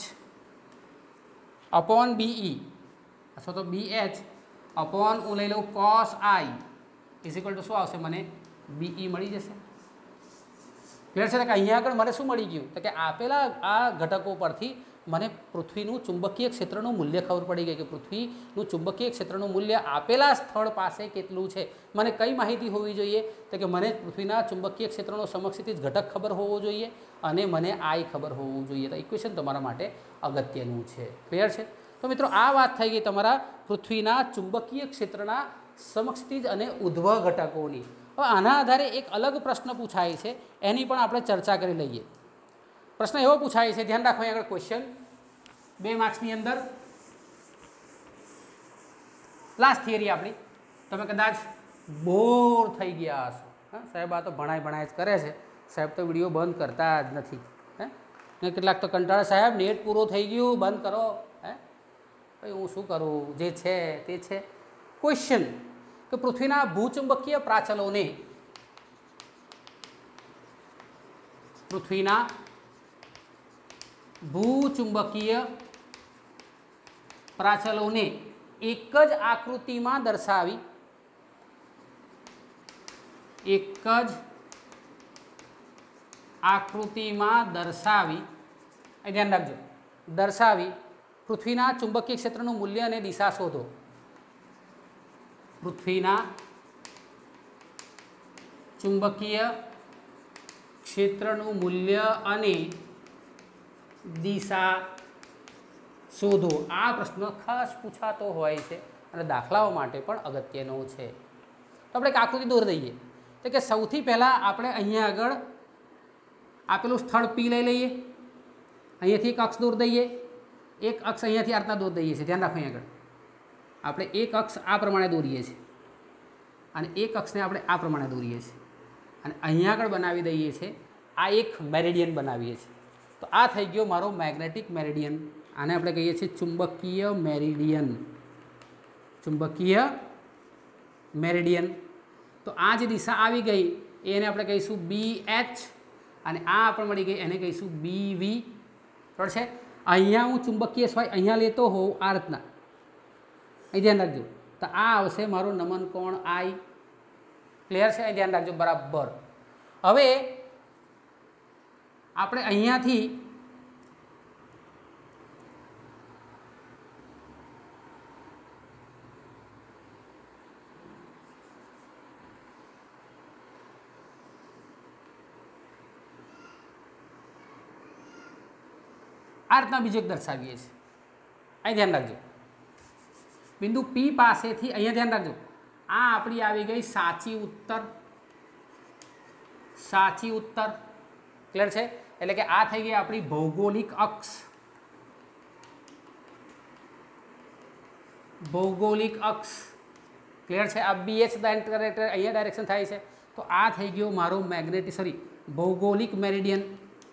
Speaker 1: અપોન બીઈ અથવા તો બી એચ અપોન હું લઈ લઉં cos I is equal to શું આવશે? મને બીઈ મળી જશે. ક્લિયર છે? કે અહીંયા આગળ મને શું મળી ગયું? તો કે આપેલા આ ઘટકો પરથી મને પૃથ્વીનું ચુંબકીય ક્ષેત્રનું મૂલ્ય ખબર પડી ગઈ કે પૃથ્વીનું ચુંબકીય ક્ષેત્રનું મૂલ્ય આપેલા સ્થળ પાસે કેટલું છે. મને કઈ માહિતી હોવી જોઈએ? તો કે મને પૃથ્વીના ચુંબકીય ક્ષેત્રનો સમસ્થિતિજ ઘટક ખબર હોવો જોઈએ અને મને આઈ ખબર હોવું જોઈએ. તો ઇક્વેશન તમારા માટે અગત્યનું છે. ક્લિયર છે? તો મિત્રો આ વાત થઈ ગઈ તમારા પૃથ્વીના ચુંબકીય ક્ષેત્રના સમસ્થિતિજ અને ઉધ્વ ઘટકોની. હવે આના આધારે એક અલગ પ્રશ્ન પૂછાય છે, એની પણ આપણે ચર્ચા કરી લઈએ. પ્રશ્ન એવો પૂછાય છે, ધ્યાન રાખો આગળ ક્વેશ્ચન બે માર્ક્સની અંદર લાસ્ટ થિયરી આપણી. તમે કદાચ બોર થઈ ગયા હશો. હા સાહેબ, આ તો ભણાય ભણાય જ કરે છે, સાહેબ તો વિડીયો બંધ કરતા જ નથી. હે ને કેટલાક તો કંટાળા, સાહેબ નેટ પૂરો થઈ ગયું, બંધ કરો. હે ભાઈ હું શું કરું, જે છે તે છે. ક્વેશ્ચન કે પૃથ્વીના ભૂચુંબકીય પ્રાચલોને પૃથ્વીના ભૂચુંબકીય પ્રાચલોને એક જ આકૃતિમાં દર્શાવી એક જ આકૃતિમાં દર્શાવી ધ્યાન રાખજો દર્શાવી પૃથ્વીના ચુંબકીય ક્ષેત્રનું મૂલ્ય અને દિશા શોધો. પૃથ્વીના ચુંબકીય ક્ષેત્રનું મૂલ્ય અને દિશા શોધો. આ પ્રશ્ન ખાસ પૂછાતો હોય છે અને દાખલાઓ માટે પણ અગત્યનો છે. તો આપણે એક આકૃતિ દોરી દઈએ. તો કે સૌથી પહેલાં આપણે અહીંયા આગળ આપેલું સ્થળ પી લઈ લઈએ, અહીંયાથી એક અક્ષ દોરી દઈએ, એક અક્ષ અહીંયાથી આ રીતના દોરી દઈએ છીએ. ધ્યાન રાખો અહીં આગળ આપણે એક અક્ષ આ પ્રમાણે દોરીએ છીએ અને એક અક્ષને આપણે આ પ્રમાણે દોરીએ છીએ અને અહીંયા આગળ બનાવી દઈએ છીએ આ એક મેરિડિયન બનાવીએ છીએ. તો આ થઈ ગયો મારો મેગ્નેટિક મેરિડિયન. આને આપણે કહીએ છીએ ચુંબકીય મેરિડિયન. ચુંબકીય મેરિડિયન. તો આ જે દિશા આવી ગઈ એને આપણે કહીશું બી એચ અને આ આપણે મળી ગઈ એને કહીશું બી વી. બરાબર છે? અહીંયા હું ચુંબકીય સ્વાય અહીંયા લેતો હોઉં આ રીતના, અહીં ધ્યાન રાખજો. તો આ આવશે મારો નમન કોણ આઈ. ક્લિયર છે? અહીં ધ્યાન રાખજો બરાબર. હવે આપણે અહીંયાથી આ રીતના બીજું એક દર્શાવીએ છીએ. અહીં ધ્યાન રાખજો બિંદુ પી પાસેથી અહીંયા ધ્યાન રાખજો આ આપણી આવી ગઈ સાચી ઉત્તર. સાચી ઉત્તર. ક્લિયર છે? એટલે કે આ થઈ ગઈ આપણી ભૌગોલિક અક્ષ. ભૌગોલિક અક્ષ. ક્લિયર છે? આ બી એચ અહીંયા ડાયરેક્શન થાય છે. તો આ થઈ ગયો મારો મેગ્નેટિક સોરી ભૌગોલિક મેરિડિયન.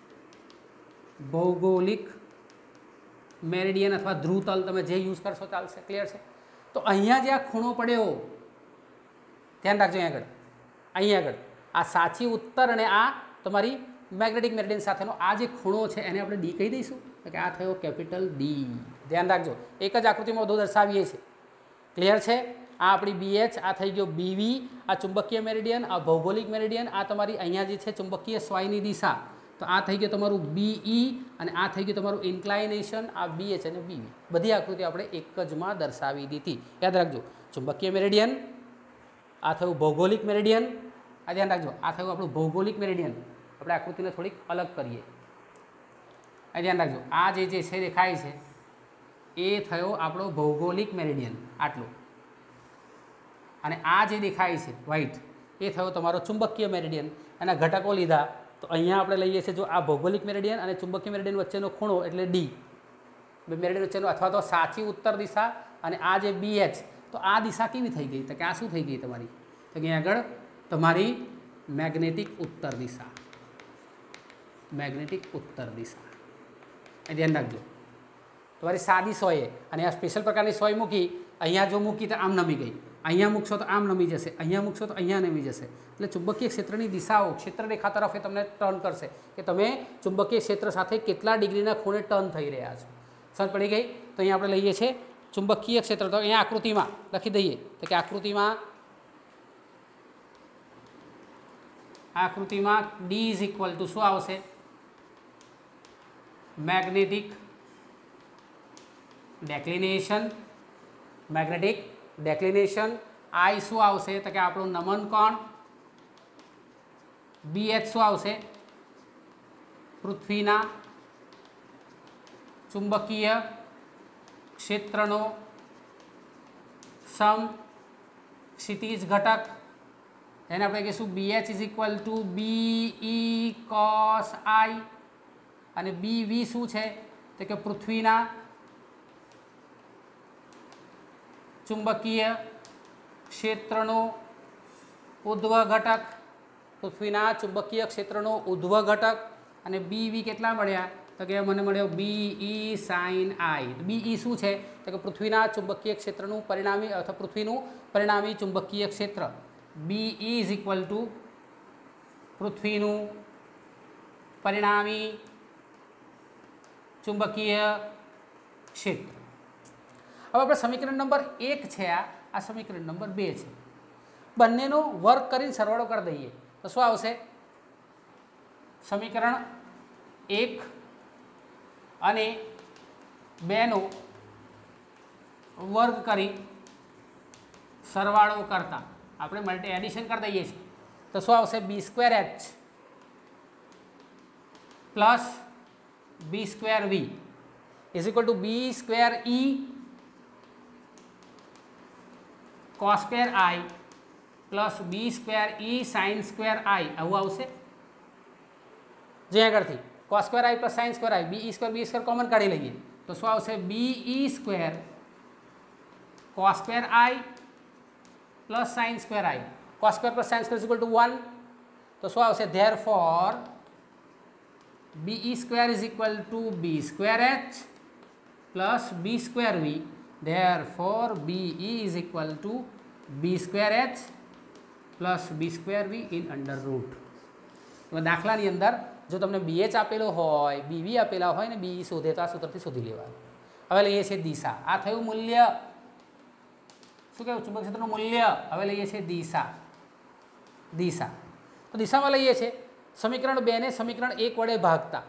Speaker 1: ભૌગોલિક મેરિડિયન અથવા ધ્રુવતલ તમે જે યુઝ કરશો ચાલશે. ક્લિયર છે? તો અહીંયા જે આ ખૂણો પડ્યો ધ્યાન રાખજો અહીં આગળ અહીંયા આગળ આ સાચી ઉત્તર અને આ તમારી મેગ્નેટિક મેરિડિયન સાથેનો આ જે ખૂણો છે એને આપણે ડી કહી દઈશું. કે આ થયો કેપિટલ ડી. ધ્યાન રાખજો એક જ આકૃતિમાં બધું દર્શાવીએ છીએ. ક્લિયર છે? આ આપણી બી એચ, આ થઈ ગયો બીવી, આ ચુંબકીય મેરિડિયન, આ ભૌગોલિક મેરિડિયન, આ તમારી અહીંયા જે છે ચુંબકીય સ્વાયની દિશા. તો આ થઈ ગયું તમારું બીઈ અને આ થઈ ગયું તમારું ઇન્ક્લાઇનેશન. આ બી એચ અને બીવી બધી આકૃતિ આપણે એક જમાં દર્શાવી દીધી. યાદ રાખજો ચુંબકીય મેરિડિયન, આ થયું ભૌગોલિક મેરિડિયન. આ ધ્યાન રાખજો આ થયું આપણું ભૌગોલિક મેરિડિયન. આપણે આકૃતિને થોડીક અલગ કરીએ. આ ધ્યાન રાખજો આ જે જે છે દેખાય છે એ થયો આપણો ભૌગોલિક મેરિડિયન આટલો, અને આ જે દેખાય છે વ્હાઇટ એ થયો તમારો ચુંબકીય મેરિડિયન. એના ઘટકો લીધા તો અહીંયા આપણે લઈએ છીએ જો આ ભૌગોલિક મેરિડિયન અને ચુંબકીય મેરિડિયન વચ્ચેનો ખૂણો એટલે ડી. બે મેરિડિયન વચ્ચેનો અથવા તો સાચી ઉત્તર દિશા અને આ જે બી એચ. તો આ દિશા કેવી થઈ ગઈ? તો કે આ શું થઈ ગઈ તમારી? તો કે આગળ તમારી મેગ્નેટિક ઉત્તર દિશા. મેગ્નેટિક ઉત્તર દિશા. એ ધ્યાન રાખજો તમારી સાદી સોય અને આ સ્પેશિયલ પ્રકારની સોય મૂકી, અહીંયા જો મૂકી તો આમ નમી ગઈ, અહીંયા મૂકશો તો આમ નમી જશે, અહીંયા મૂકશો તો અહીંયા નમી જશે. એટલે ચુંબકીય ક્ષેત્રની દિશાઓ ક્ષેત્ર રેખા તરફ એ તમને ટર્ન કરશે કે તમે ચુંબકીય ક્ષેત્ર સાથે કેટલા ડિગ્રીના ખૂણે ટર્ન થઈ રહ્યા છો. સમજ પડી ગઈ? તો અહીંયા આપણે લઈએ છીએ ચુંબકીય ક્ષેત્ર. તો અહીંયા આકૃતિમાં લખી દઈએ તો કે આકૃતિમાં આકૃતિમાં ડી ઇઝ ઇક્વલ ટુ શું આવશે? મેગ્નેટિક ડેક્લિનેશન. મેગ્નેટિક ડેક્લિનેશન. આઈ શું આવશે? તો કે આપણું નમન કોણ. બી એચ શું આવશે? પૃથ્વીના ચુંબકીય ક્ષેત્રનો સમ ક્ષિતિજ ઘટક, એને આપણે કહીશું B H is equal to B E cos I. અને બી વી શું છે? તો કે પૃથ્વીના ચુંબકીય ક્ષેત્રનો ઉધ્વ ઘટક. પૃથ્વીના ચુંબકીય ક્ષેત્રનો ઉધ્વ ઘટક. અને બી વી કેટલા મળ્યા? તો કે મને મળ્યો બી ઈ સાઇન આઈ. બી ઈ શું છે? તો કે પૃથ્વીના ચુંબકીય ક્ષેત્રનું પરિણામી અથવા પૃથ્વીનું પરિણામી ચુંબકીય ક્ષેત્ર. B E is equal to પૃથ્વીનું પરિણામી ચુંબકીય ક્ષેત્ર. હવે આપણે સમીકરણ નંબર એક છે, આ આ સમીકરણ નંબર બે છે. બંનેનો વર્ક કરીને સરવાળો કરી દઈએ તો શું આવશે? સમીકરણ એક અને બેનો વર્ગ કરી સરવાળો કરતા આપણે મલ્ટી એડિશન કરી દઈએ છીએ તો શું આવશે? B square H plus B square V is equal to B square E cos square I plus B square E sine square I. આવું આવશે. જે આગળથી cos square I plus sine square I, B E square B square common કાઢી લઈએ તો શું આવશે? B E square cos square I plus sine square I. Cos square plus sine square is equal to one. તો શું આવશે? Therefore B E square is equal to B square H plus B square V. Therefore B E is equal to B square H plus B square V in under root. દાખલાની અંદર જો તમને B H આપેલો હોય, બી વી આપેલા હોય ને બી શોધે તો આ સૂત્રથી શોધી લેવાનું. હવે લઈએ છીએ દિશા. આ થયું મૂલ્ય. શું કહેવું? ચુંબક ક્ષેત્રનું મૂલ્ય. હવે લઈએ છીએ દિશા. દિશા તો દિશામાં લઈએ છીએ સમીકરણ બે ને સમીકરણ એક વડે ભાગતા.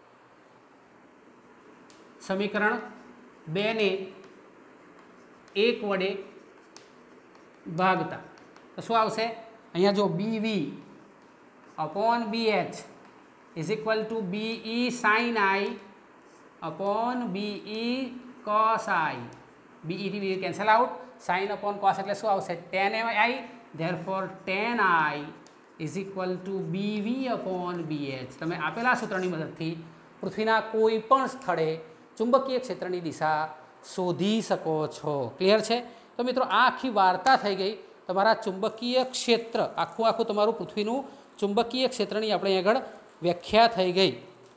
Speaker 1: સમીકરણ બે ને એક વડે ભાગતા તો શું આવશે? અહીંયા જો B V upon B H is equal to B E sine I upon B E cos I. B E થી B cancel out. Sine upon cos એટલે શું આવશે? Tan I. Therefore tan I is equal to B V upon B H. તમે આપેલા સૂત્રની મદદથી પૃથ્વીના કોઈ પણ સ્થળે ચુંબકીય ક્ષેત્રની દિશા શોધી શકો છો. ક્લિયર છે? તો મિત્રો આ આખી વાર્તા થઈ ગઈ તમારા ચુંબકીય ક્ષેત્ર. આખું આખું તમારું પૃથ્વીનું ચુંબકીય ક્ષેત્રની આપણે આગળ વ્યાખ્યા થઈ ગઈ.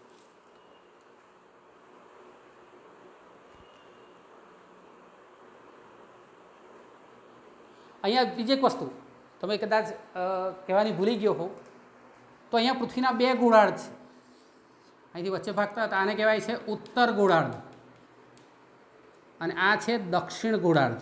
Speaker 1: અહીંયા બીજી એક વસ્તુ તમે કદાચ કહેવાની ભૂલી ગયો હો તો અહીંયા પૃથ્વીના બે ગોળાર્ધ છે. અહીંથી વચ્ચે ભાગતા હતા આને કહેવાય છે ઉત્તર ગોળાર્ધ અને આ છે દક્ષિણ ગોળાર્ધ.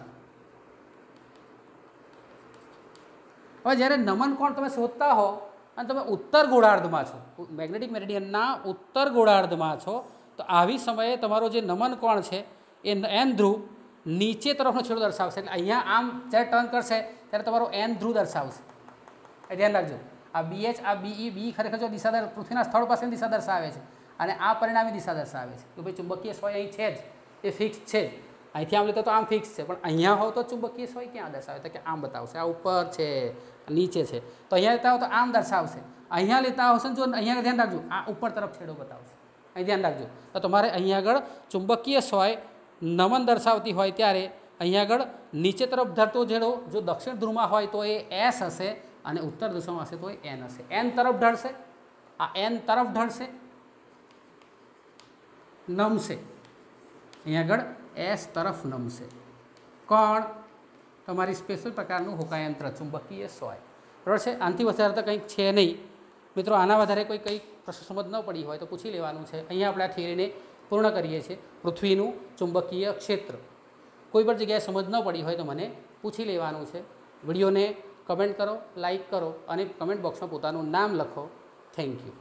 Speaker 1: હવે જ્યારે નમન કોણ તમે શોધતા હો અને તમે ઉત્તર ગોળાર્ધમાં છો, મેગ્નેટિક મેરિડિયનના ઉત્તર ગોળાર્ધમાં છો, તો આવી સમયે તમારો જે નમન કોણ છે એ એન ધ્રુવ નીચે તરફનો છેડો દર્શાવશે. એટલે અહીંયા આમ જ્યારે ટર્ન કરશે ત્યારે તમારો એન ધ્રુવ દર્શાવશે. એ ધ્યાન રાખજો. આ બી એચ આ બી ઈ બી ખરેખર જો દિશા પૃથ્વીના સ્થળ પાસેની દિશા દર્શાવે છે અને આ પરિણામી દિશા દર્શાવે છે કે ભાઈ ચુંબકીય સ્વય અહીં છે જ, એ ફિક્સ છે. અહીંથી આમ લેતો તો આમ ફિક્સ છે, પણ અહીંયા હો તો ચુંબકીય સ્વય ક્યાં દર્શાવે? તો કે આમ બતાવશે. આ ઉપર છે, નીચે છે. તો અહીંયા લેતા હો તો આમ દર્શાવશે. અહીંયા લેતા હશે ને જો અહીંયા ધ્યાન રાખજો આ ઉપર તરફ છેડો બતાવશે. અહીં ધ્યાન રાખજો. તો તમારે અહીંયા આગળ ચુંબકીય સ્વય નમન દર્શાવતી હોય ત્યારે અહીંયા આગળ નીચે તરફ ધરતો છેડો જો દક્ષિણ ધ્રુવમાં હોય તો એ એસ હશે અને ઉત્તર દિશામાં હશે તો એ એન હશે. એન તરફ ઢળશે, આ એન તરફ ઢળશે, નમશે. અહીંયા આગળ એસ તરફ નમશે. કોણ? તમારી સ્પેશિયલ પ્રકારનું હોકાયંત્ર ચુંબકીય સોય. બરાબર છે. આનાથી વધારે તો કંઈક છે નહીં મિત્રો. આના વધારે કોઈ કંઈક પ્રશ્ન સમજ ન પડી હોય તો પૂછી લેવાનું છે. અહીંયા આપણે આ થિયરીને પૂર્ણ કરીએ છીએ. પૃથ્વીનું ચુંબકીય ક્ષેત્ર. કોઈ પણ જગ્યાએ સમજ ન પડી હોય તો મને પૂછી લેવાનું છે. વિડીયોને કમેન્ટ કરો, લાઈક કરો અને કમેન્ટ બોક્સમાં પોતાનું નામ લખો. Thank you.